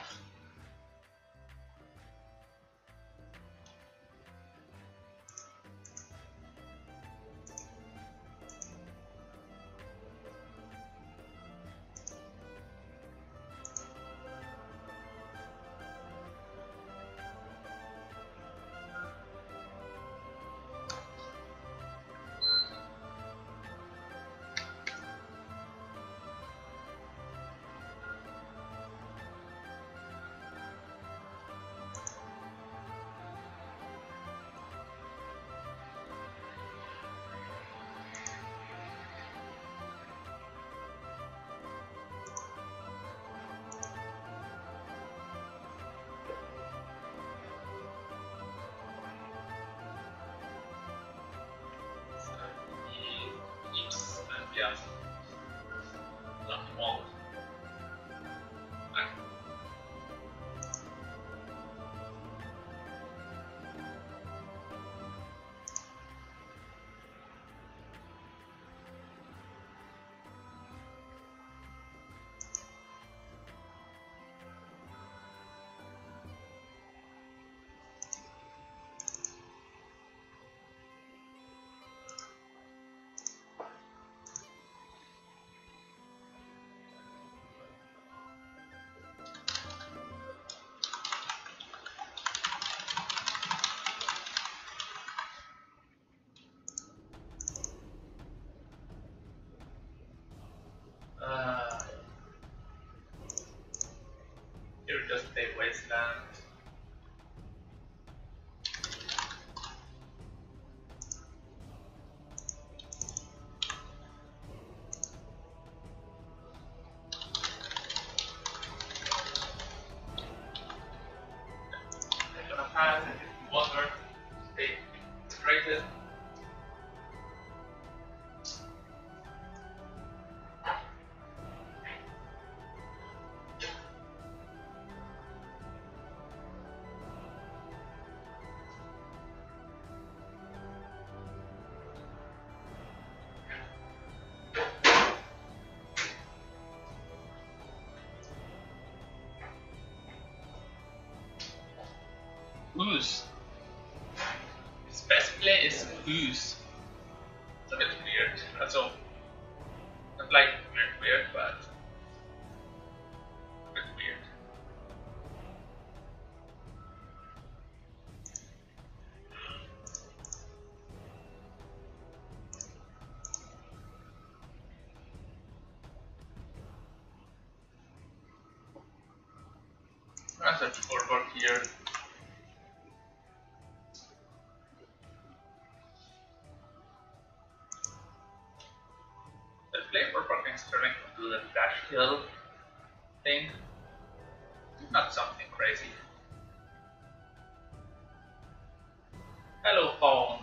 Yeah. Not all. Okay. Uh, here just a wasteland. I'm gonna pass it water, stay hydrated. Ooze. Its best play is Ooze. It's a bit weird. That's all. Not like weird, weird, but a bit weird. That's a forward here. Starting to do the dash kill thing. Not something crazy. Hello, phone.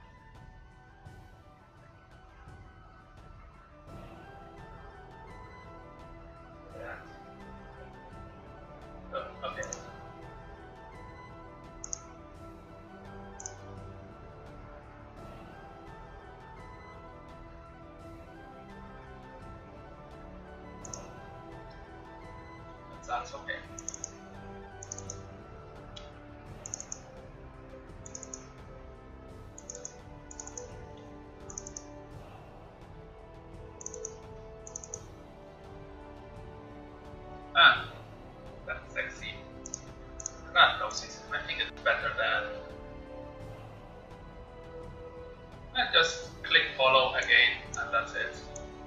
Yeah. Oh, okay. That's okay. Ah, that's sexy. Not roses. I think it's better than. I just click follow again, and that's it.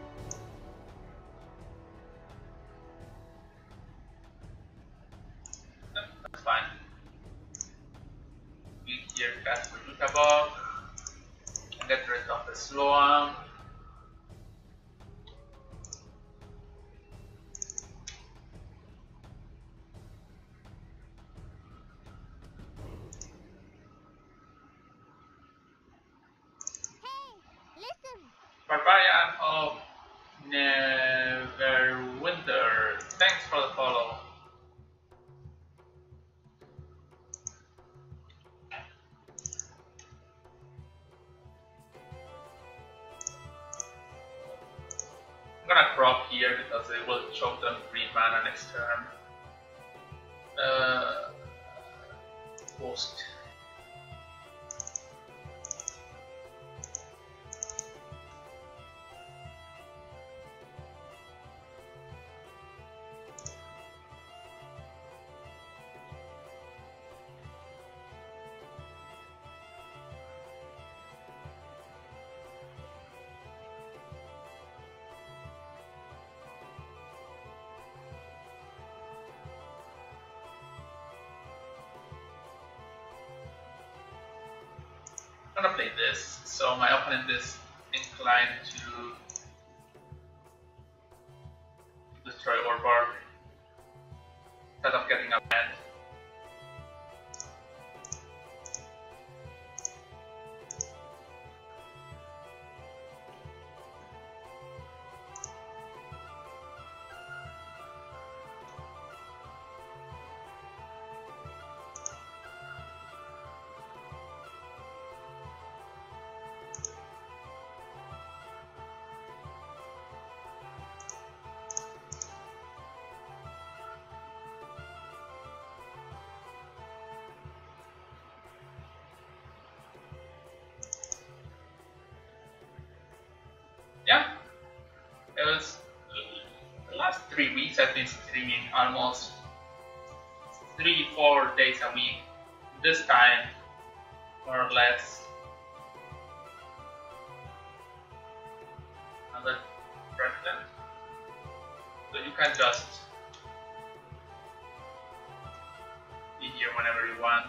fine. We here cast for Yutabok and get rid of the Sloam. Barbarian of Neverwinter, thanks for the follow. I'm gonna crop here because they will choke them three mana next turn. Uh, post. I'm gonna play this, so my opponent is inclined to destroy Orbark instead of getting a land. Yeah, it was the last three weeks I've been streaming almost three, four days a week. This time, more or less. Another president. So you can just be here whenever you want.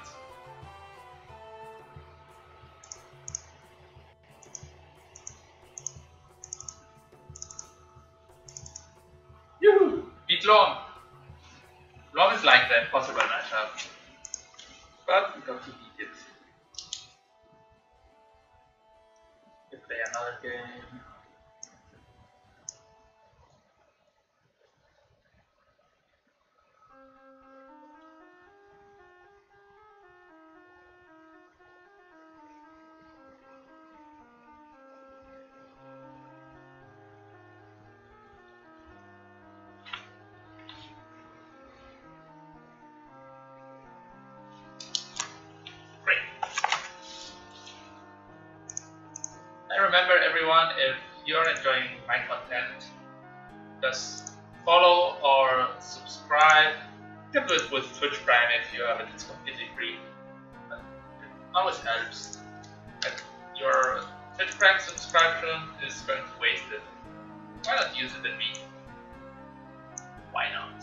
Yoo-hoo! Beat Lom! Lom is like the impossible matchup. But we got to beat it. We play another game. Remember everyone, if you're enjoying my content, just follow or subscribe. You can do it with Twitch Prime if you have it, it's completely free. But it always helps. And your Twitch Prime subscription is going to waste it. Why not use it in me? Why not?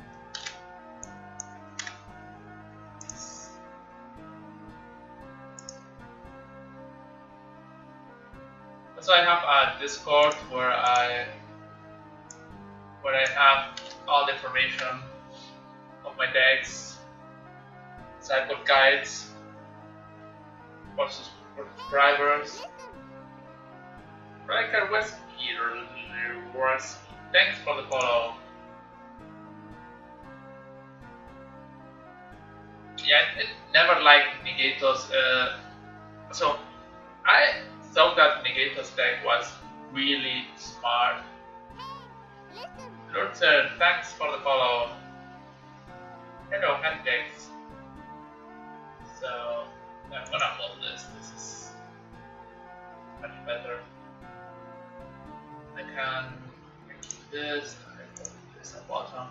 So I have a Discord where I where I have all the information of my decks, sideboard guides for subscribers. Riker Whiskey, thanks for the follow. Yeah, it, it never liked Negatos. Uh, so I thought that Negatos deck was really smart. Lurzer, thanks for the follow. Hello, handbags. So I'm gonna hold this. This is much better. I can keep this. I put this at bottom.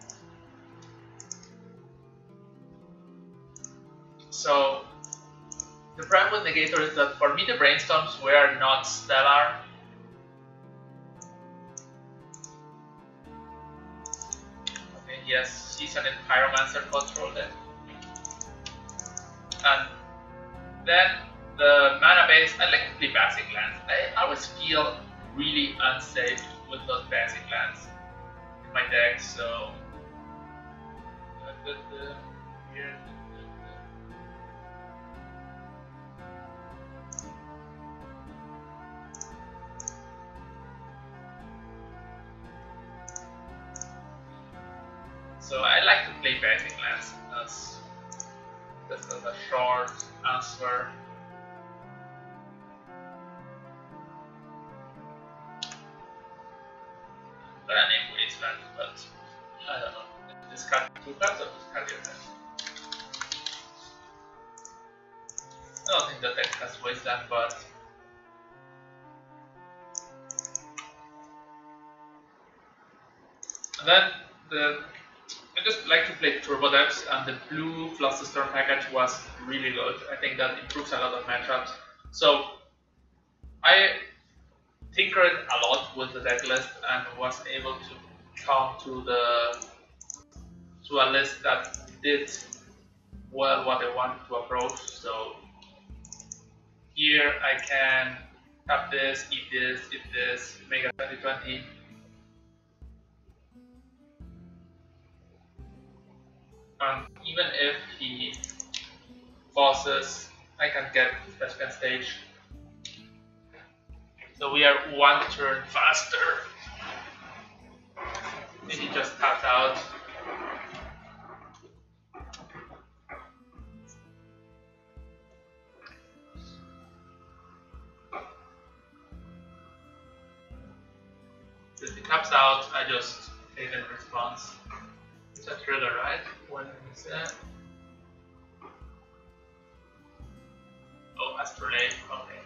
So the problem with Negator is that for me the brainstorms were not stellar. Okay, yes, she's an Pyromancer control then. And then the mana base, I like to play basic lands. I always feel really unsafe with those basic lands in my deck, so here. So I like to play basic lands. That's this is a short answer. But I name Wasteland, but I don't know. Discard two cards or discard your hand. I don't think the deck has Wasteland, but and then the I just like to play Turbo decks, and the blue Flusterstorm package was really good. I think that improves a lot of matchups. So I tinkered a lot with the deck list and was able to come to the to a list that did well what I wanted to approach. So here I can have this, eat this, eat this, make a twenty twenty. And even if he bosses, I can get special stage. So we are one turn faster. And he just taps out. If he taps out, I just take in response. It's a thriller, right? When is that? Oh, Astrolabe, okay.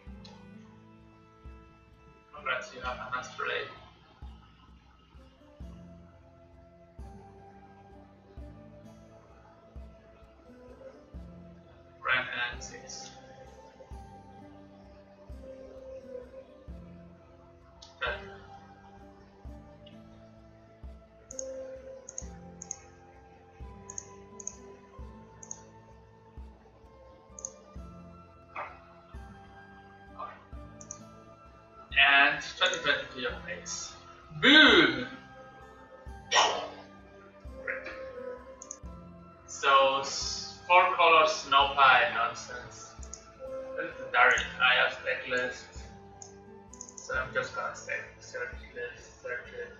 Congrats, you have an Astrolabe. Grand and six. That. And twenty twenty to your face. Boom! So, four colors, snow pie nonsense. This is the Darin Ayas deck list. So I'm just gonna say search this, search it.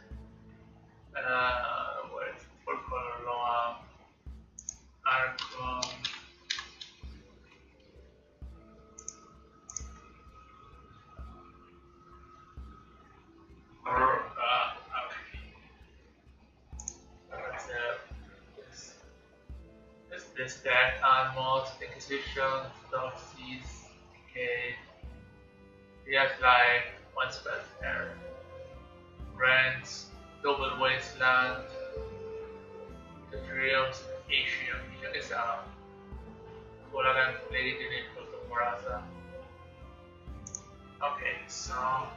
Uh, where is four color Loam, Archon. Or, uh, okay. This, this, this deck, Almost, Inquisition, Doxies, Decay. He has like one spell there. Grants, Double Wasteland, the Dreams, Atrium. Atrium is a Kolagan played in it for the Moraza. Okay, so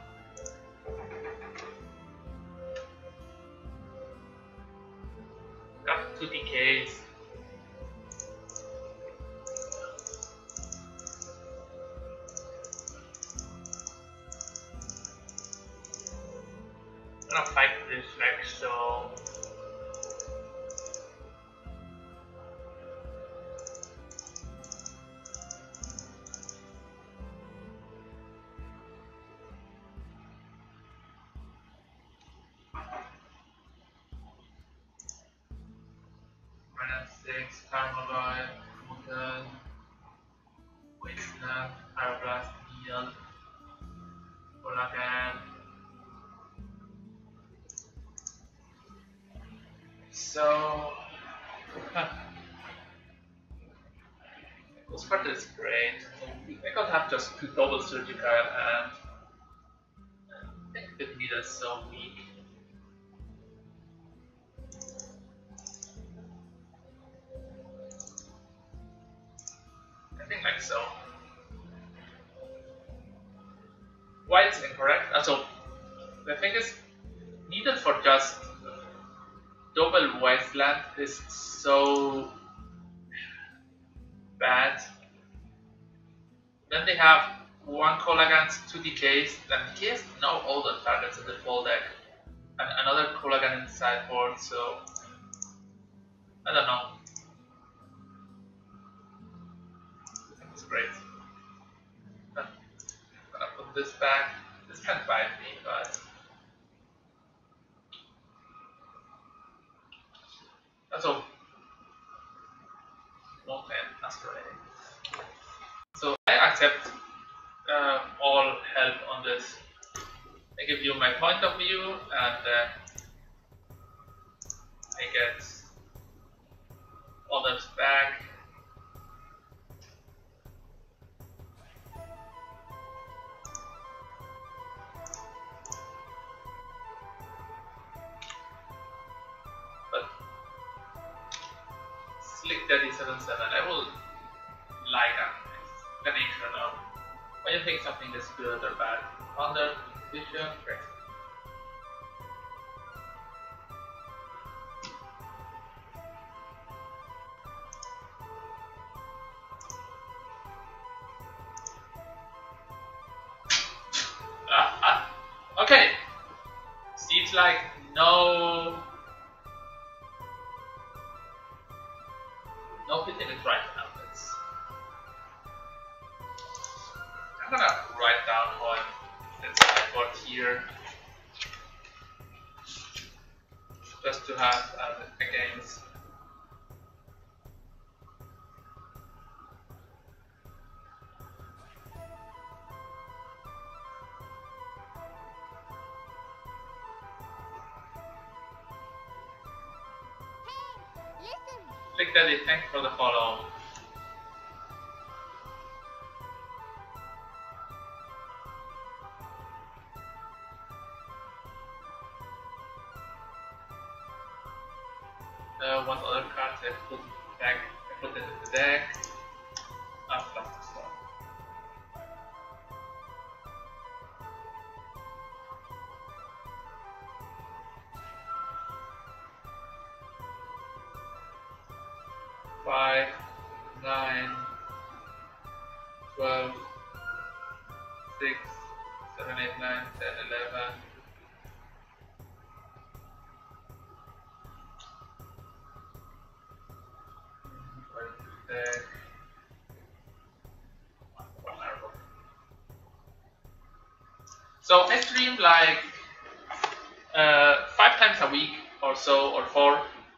got two decays. I'm gonna fight this next, so minus six, Karmaloy, Mutan, Wasteland, Pyroblast, Neon, Kolagan. So, huh. This part is great. I could have just two double surgical, and I think the meter is so weak. I think like so. White's incorrect. Uh, so the thing is, needed for just double Wasteland is so bad. Then they have one call against two decays, then decays know all the targets in the full deck, and another call against sideboard, so I don't know. I think it's great. I'm gonna put this back. This can't bite me, but that's all. Won't end masquerading. So I accept uh, all help on this. I give you my point of view, and uh, I get others back. But Slick Daddy seven seven, I will like an explanation of when you think something is good or bad. Under vision, great. Uh, uh, okay, seems like no no fitting is right now. It's, I'm gonna write down one that's sideboard here just to have uh, against. Slick Daddy, thanks for the follow. Uh, what other cards I put back? I put it in the deck. Ah, Plastic Storm. Five, nine, twelve, six, seven, eight, nine, ten, eleven. Deck. One arrow. So I stream like uh, five times a week or so, or four.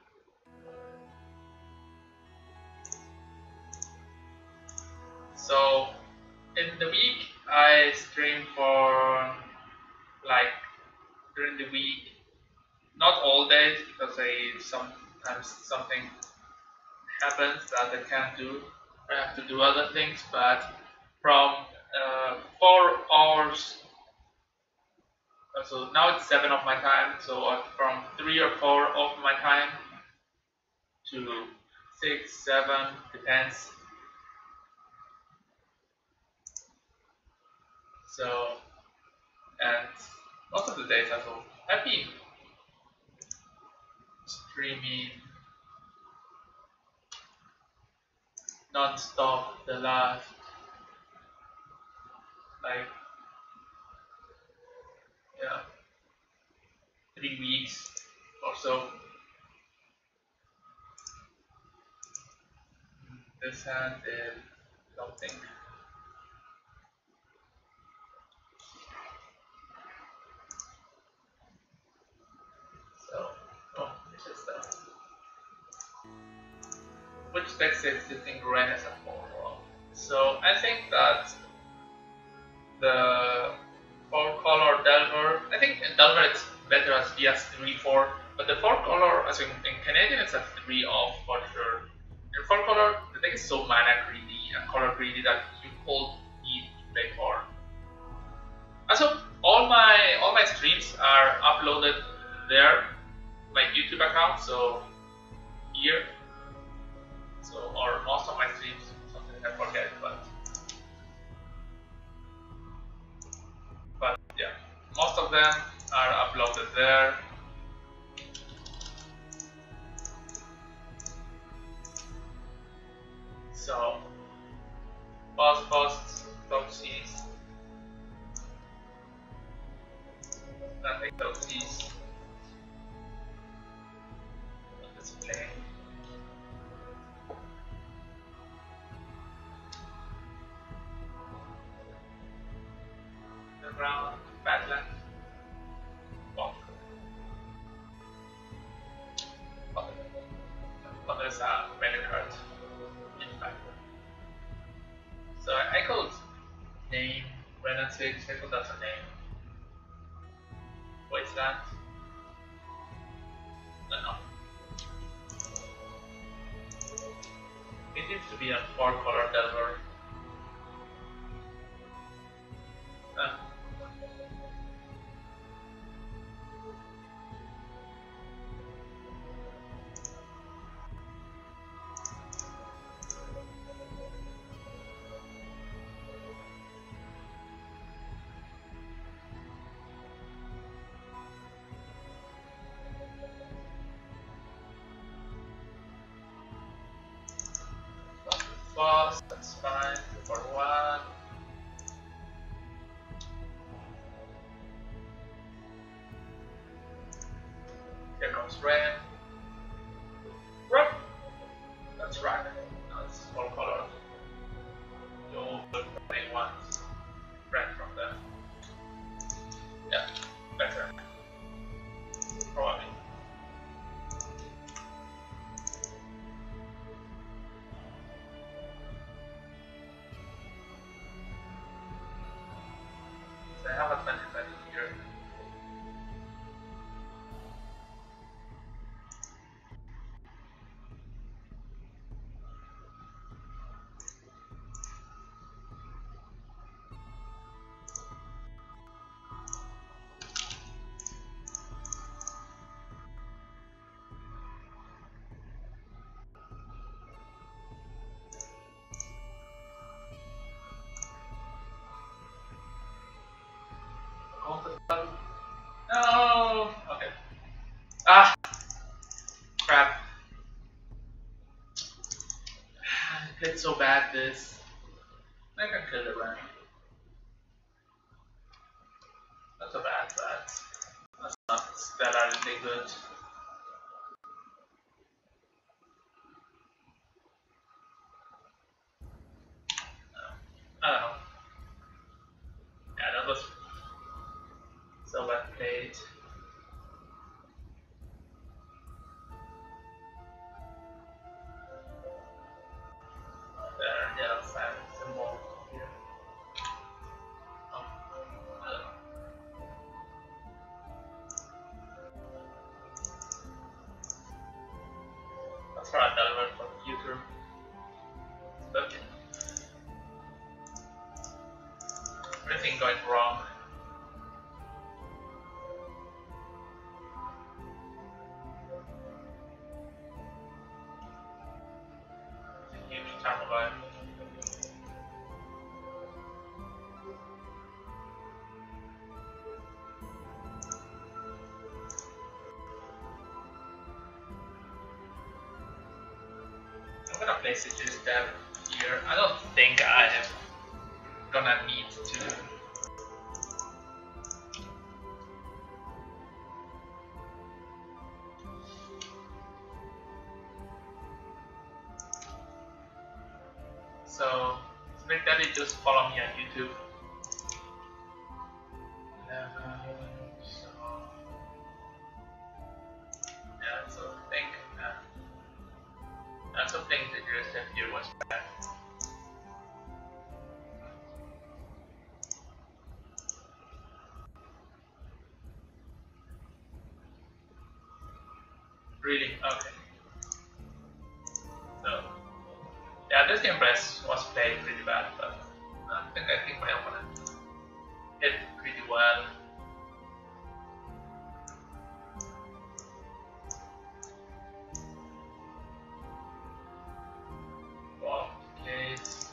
So in the week I stream for like during the week, not all days because I sometimes something happens that I can't do. I have to do other things, but from uh, four hours. So now it's seven of my time. So uh, from three or four of my time to six, seven, depends. So, and most of the days I'm so happy streaming non-stop the last like yeah three weeks or so. This hand is something. So, oh, this is that. Which deck says you think Ren is a four? So I think that the four color Delver, I think in Delver it's better as V S three four, but the four color, as in, in Canadian, it's a three off for sure. In four color, the deck is so mana greedy and color greedy that you hold need to play four. Also, all my all my streams are uploaded there, my YouTube account. So here, so or most of my streams, something I forget, but but yeah, most of them are uploaded there. So I think those keys. Display. The ground, Badland. Walk. Others are very hurt. In fact. So I could name Renaissance, I could also name Wasteland. No, no. It needs to be a four color Delver. Uh. Boss, that's fine. For one. Here comes red. Red. That's right. Now it's all color. You will play once. Red from there. Yeah, better. Probably. So I have a twenty twenty here. No! Okay. Ah! Crap. I played so bad this. I can kill the run. Not so bad, but that's not stellarly good. I don't know. Yeah, that was so bad played. There, the other side, some more here. Oh, I don't know. That's for a Delver for the future. Okay. Everything going wrong. Huge Tarmogoyf. I'm gonna place it just that here. I don't think I am gonna need to. So, Big Daddy, just follow me on YouTube. Uh, so, yeah, so I think uh, that's something that your step here was bad. Really? Okay. So, yeah, this game press was played pretty bad, but I think I think my opponent did pretty well. Wow, case.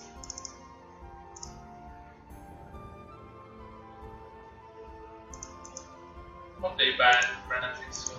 Hope they ban Renaissance soon.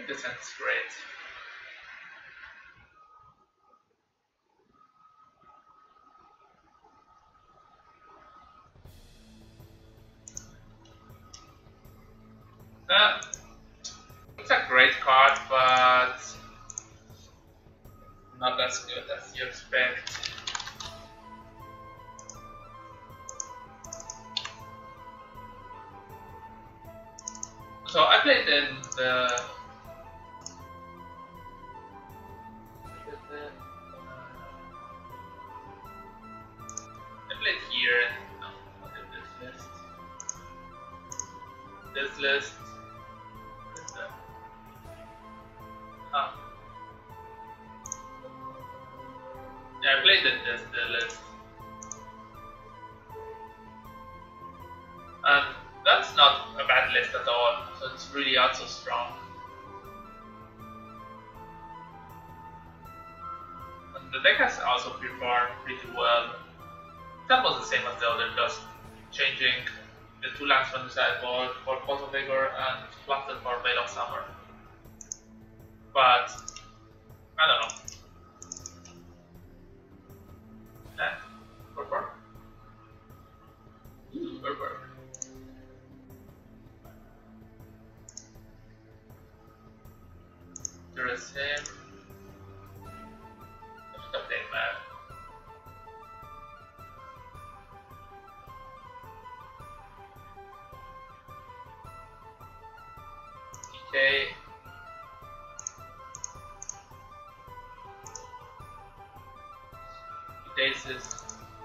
this hand is great. Uh, it's a great card, but not as good as you expect. So I played in the I played here and no, what is this list? This list. This uh, huh. Yeah, I played in this the list. And that's not a bad list at all, so it's really also strong. And the deck has also performed pretty well. That was the same as the other, just changing the two lands from the sideboard for Pulse of Vigor and Fluster for Veil of Summer. But I don't know. Yeah, Purple. Purple. There is him. What's the thing, man? Okay. Daces.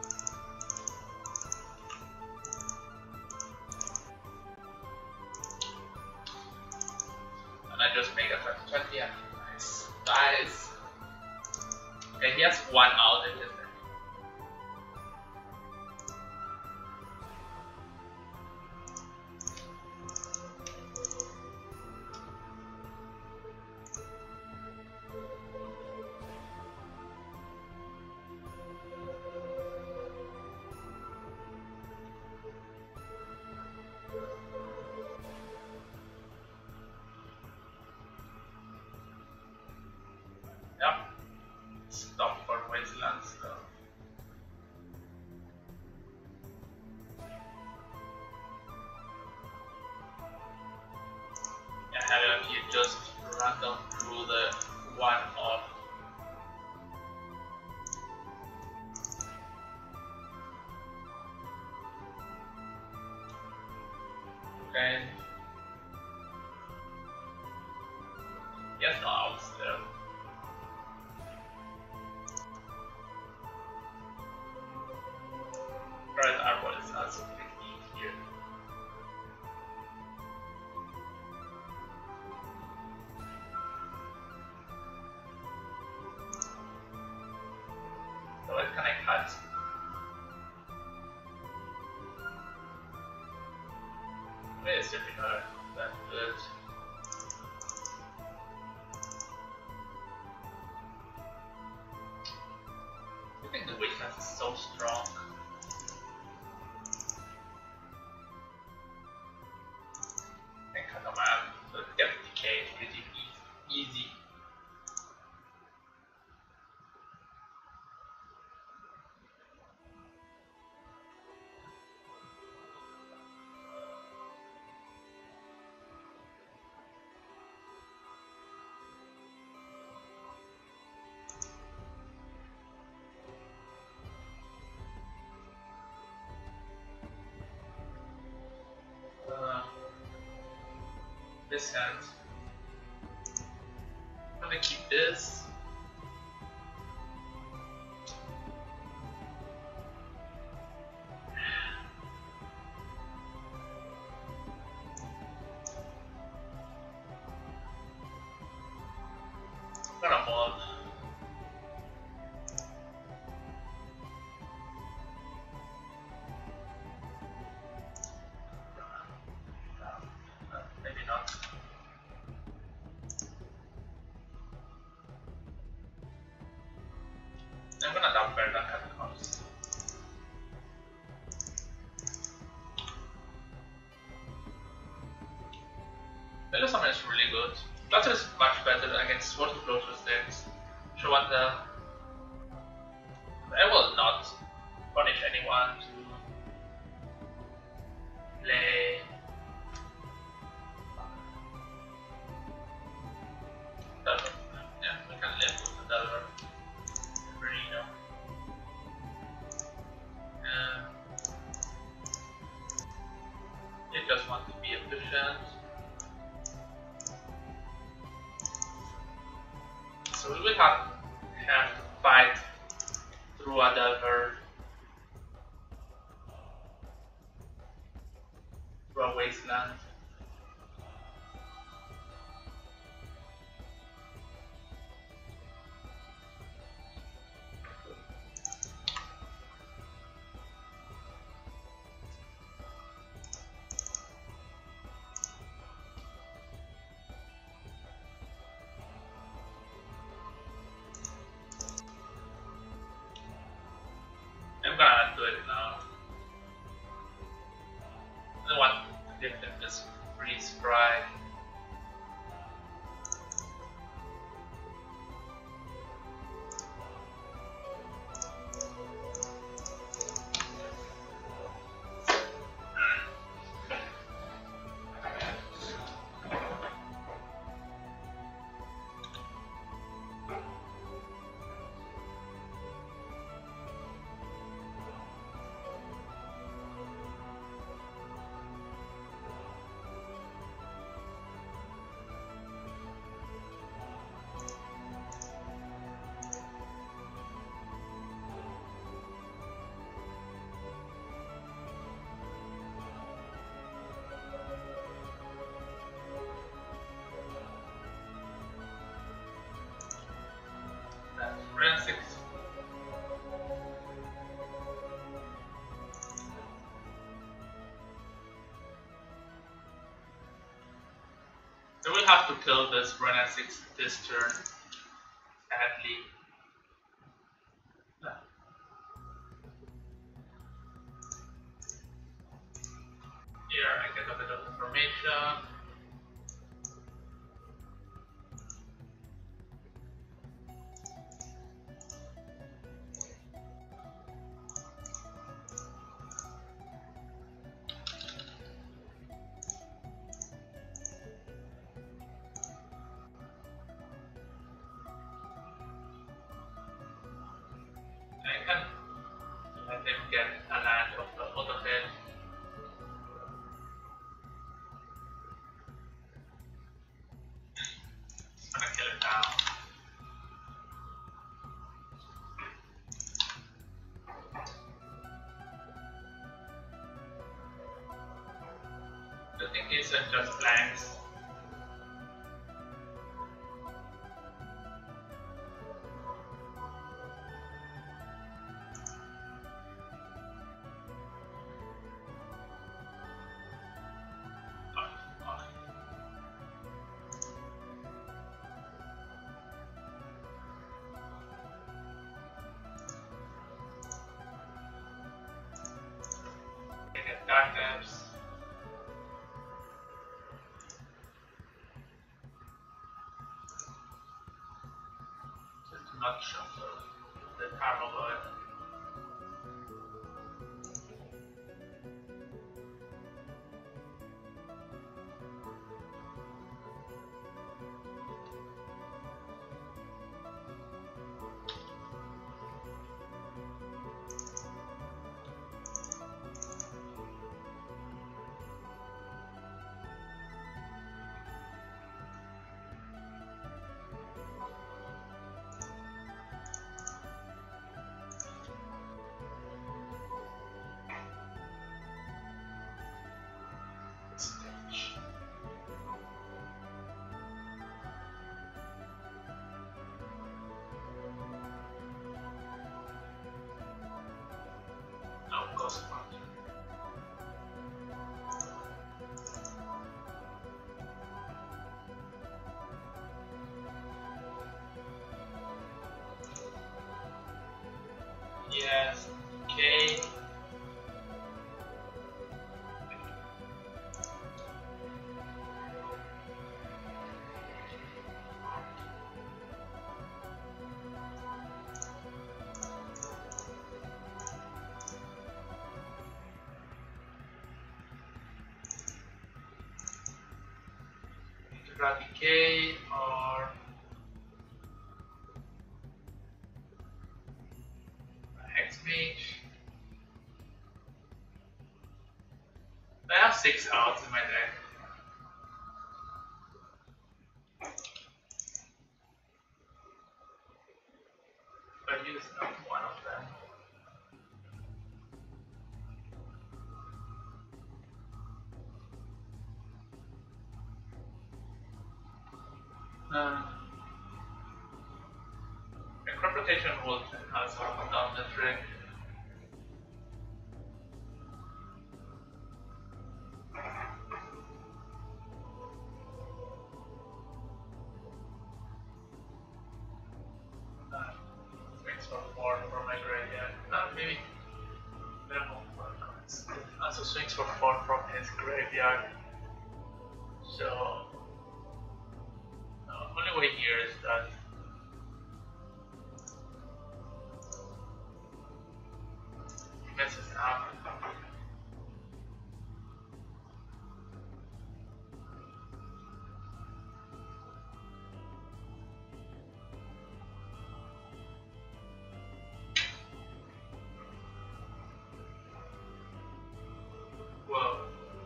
And I just make a twenty twenty. Yeah. Nice. Nice. Okay, he has one out in his deck. Yep. Stop for Wastelands though. Yeah, have you just random through the one off. Okay. Yes, no outs there. Right, Arbor is also pretty neat here. So what can I cut? Wait a second, uh, that's good. I think the weakness is so strong. And cut them out, so it gets decayed pretty e easy. Uh, this hand. I'm gonna keep this. I'm gonna mold. Maybe not. I'm gonna dump bear that kind of comes. Veil of Summer is really good. Clutcher is much better against Sword to Closure decks. Shawanda. I will not punish anyone to play. Delver. Yeah, we can live with the Delver. Merino. Um, you just want to be efficient. So we will have, have to fight through a Delver, through a Wasteland. I'm gonna do it now. I don't want to give them this free strike. Round six. So we'll have to kill this Rena six this turn, sadly. Here I get a bit of information. I can let him get a land of the other head. I'm gonna kill it now. The thing is, it just blanks. Dark Depths. Just not shuffle the Carmaloid. No, Ghost Punch. Yes, okay. Ultra Decay or Hex Mage. I have six outs in my deck. But use not one of them. Uh, a crop rotation will has done the trick. Swings for four for my graveyard. Uh, maybe minimal four cards. Also swings for four from his graveyard. So the only way here is that he messes up. Whoa.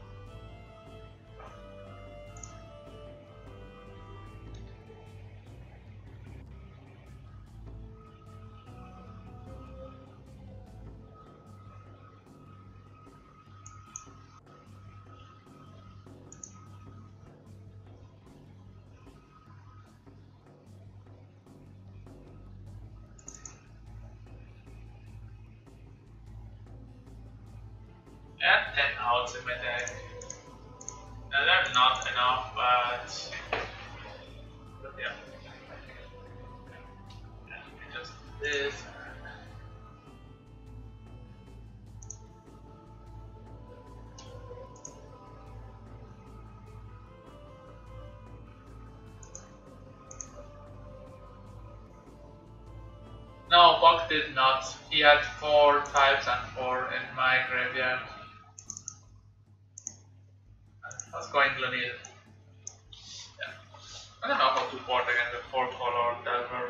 And ten outs in my deck. Now they're not enough, but, but yeah. yeah. Just this. No, Buck did not. He had four types and four in my graveyard. I was going Lunil. Yeah. I don't know how to board against the four color Delver.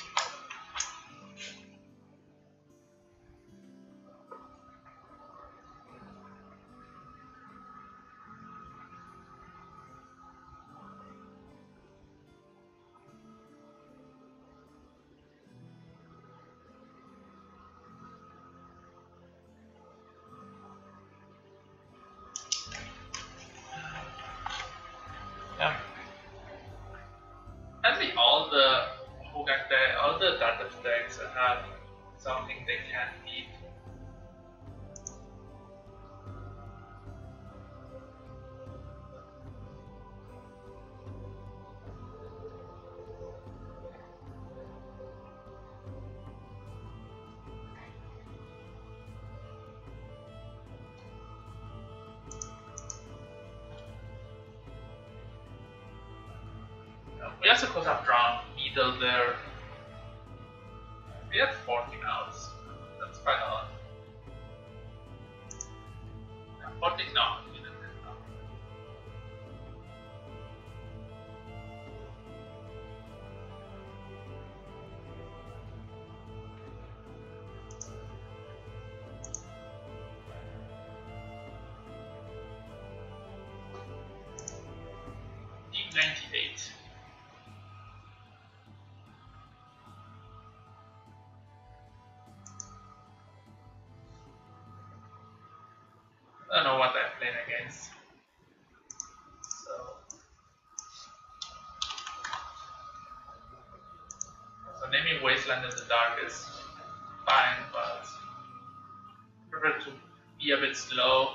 Yeah. I think all the Hogak deck, all the Tartarus decks have something they can beat. We also could have drawn Needle there. We had fourteen outs. That's quite a lot. Yeah, fourteen, no, we didn't have enough. D ninety-eight. I don't know what I'm playing against. So, so naming Wasteland in the Dark is fine, but I prefer to be a bit slow.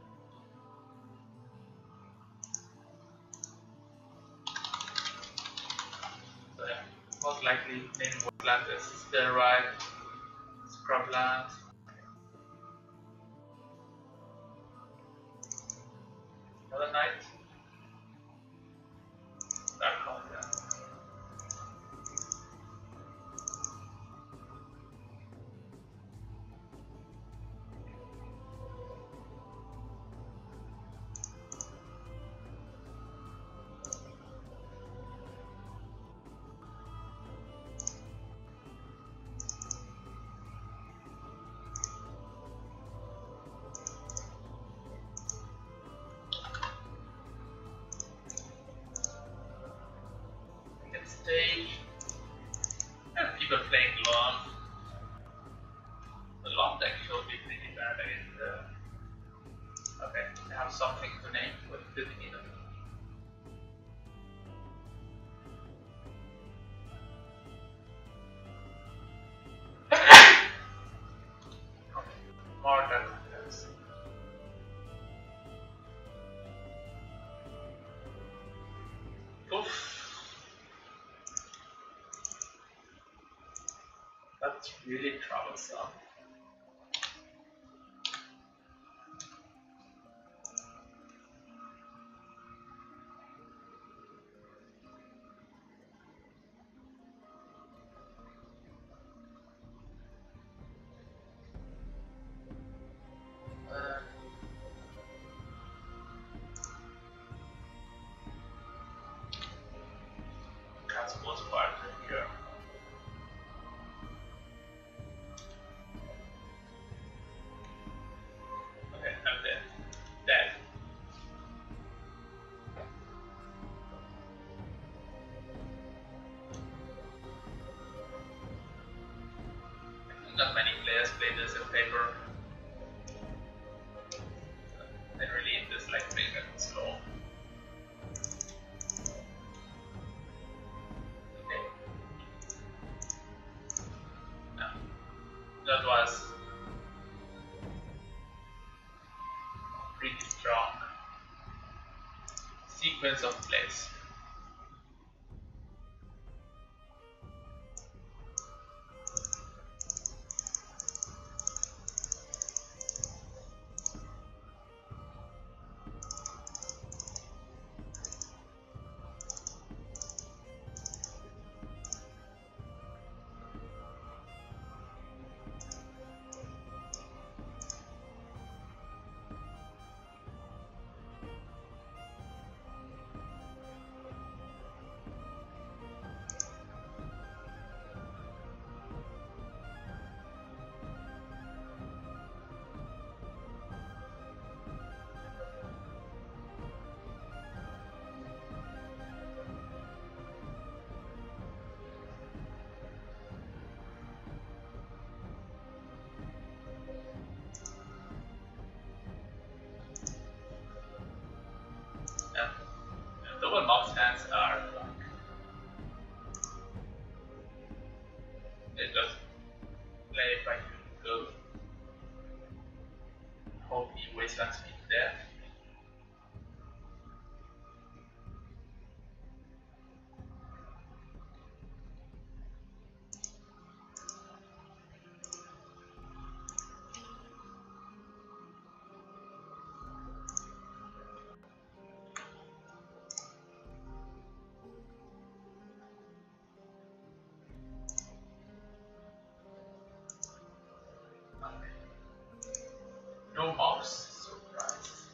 So yeah, most likely naming Wasteland is the right Scrubland. Another night. Dark Home, yeah. deck should be pretty bad against the. Okay, I have something to name with the Divino. More than this. Oof. That's really troublesome. Most part here. Okay, I'm dead. Dead. I think not many players play this in paper. Generally, it is like big and slow. That was a pretty strong sequence of plays. Double mouse hands are like they just play by go. Hope he wastelands me to death. No mouse, surprise.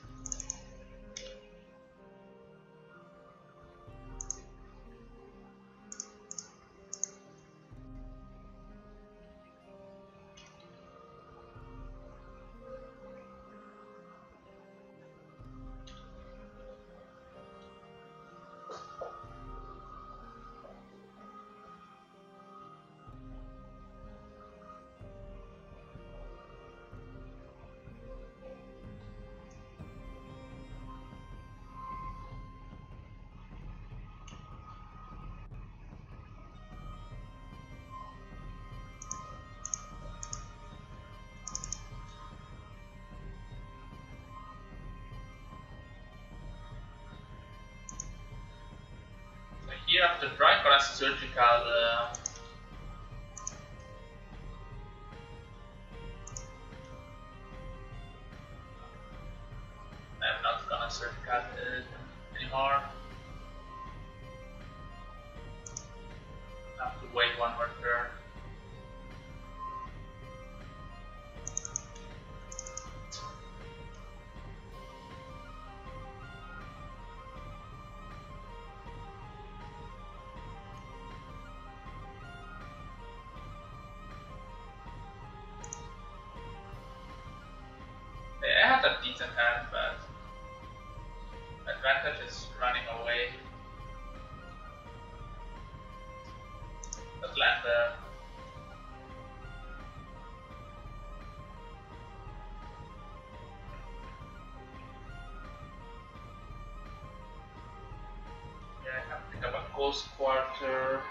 Here after drawing for a surgical uh, I'm not gonna surgical uh, anymore. I have to wait one more turn. I have a decent hand, but advantage is running away. Ghost Quarter.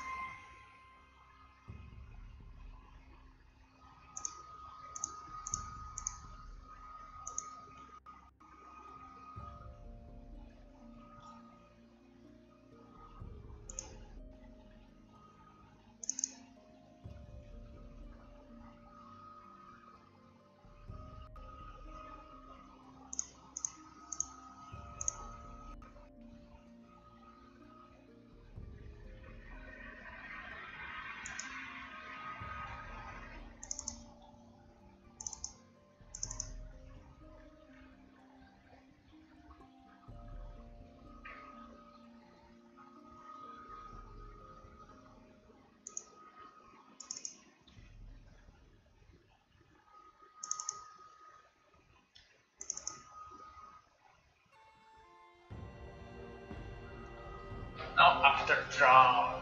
Now after draw.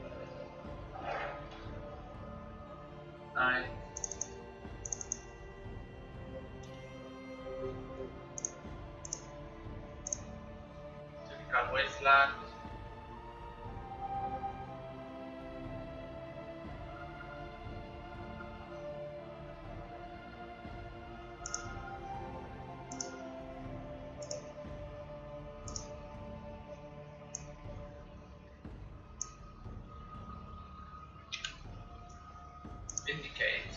Nine. Typical Wasteland. Indicate.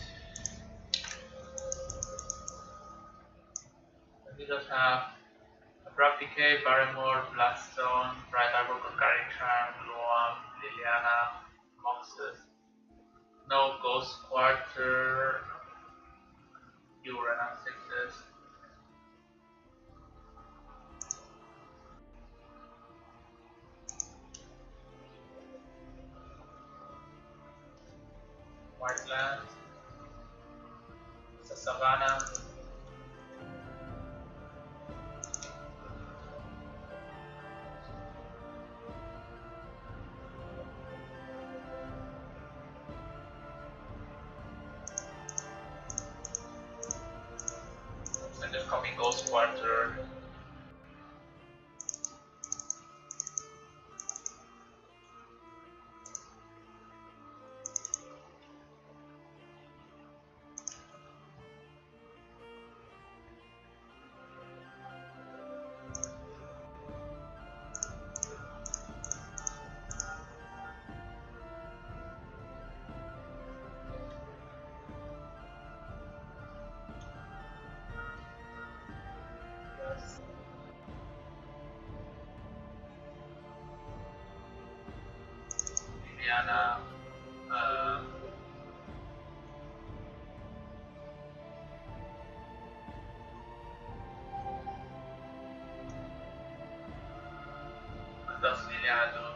We just have Abrupt Decay, Barrymore, Bloodstone, Bright Arbor, Concurring Charm, Gloam, Liliana, Moxes. No Ghost Quarter, Urana sixes. Whiteland, Savannah. And just copy Ghost Quarter. Liliana. Uh, what does Liliana do?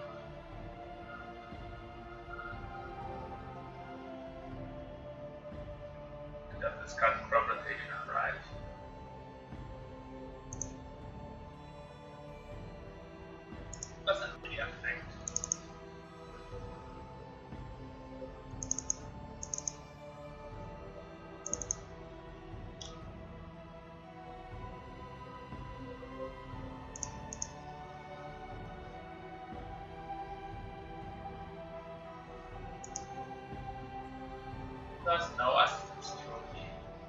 It does discard crop rotation, right? Doesn't really affect. Does no assistance trophy.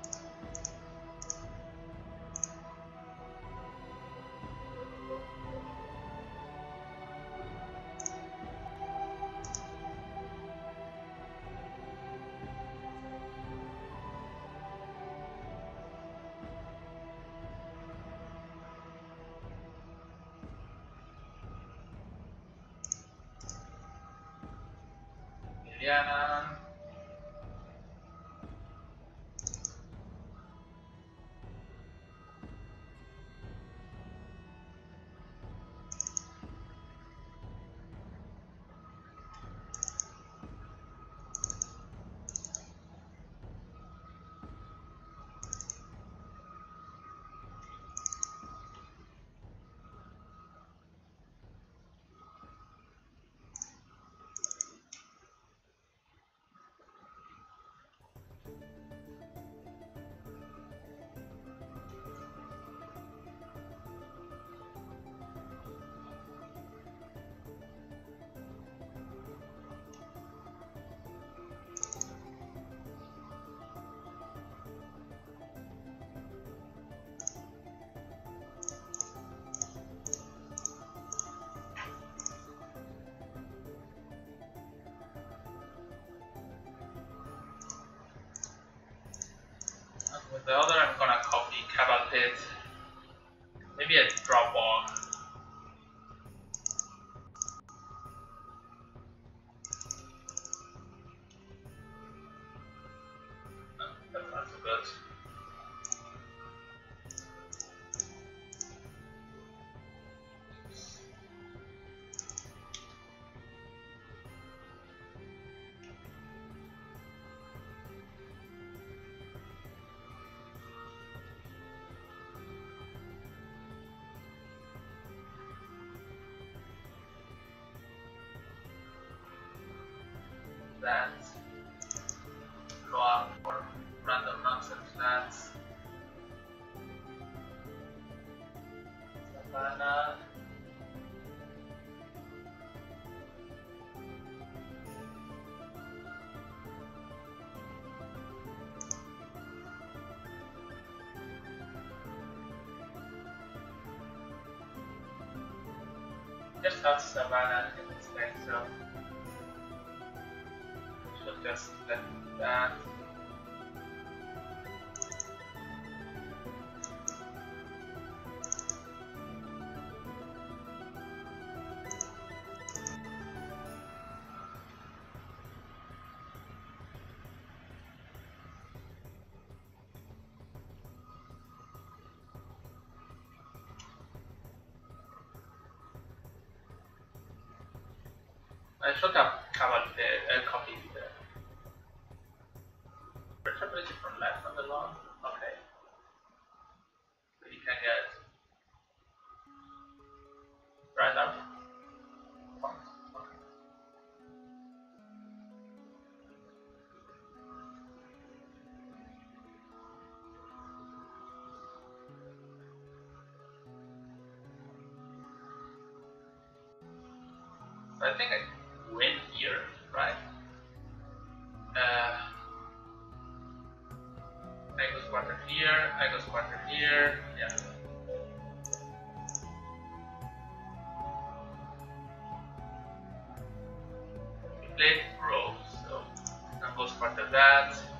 Liliana. With the other, I'm gonna copy Cabal Pit. Maybe a drop walk. No, that's not so good. That. Go out for random nonsense lands. Savannah. Just have Savannah in this deck, so should just let that. I should have covered the uh, copied the reachability from left on the lawn. Okay. So you can get right up. Okay. So I think I win here, right? Uh, I go squatter here, I go squatter here, yeah. We played row, so I can go squatter that.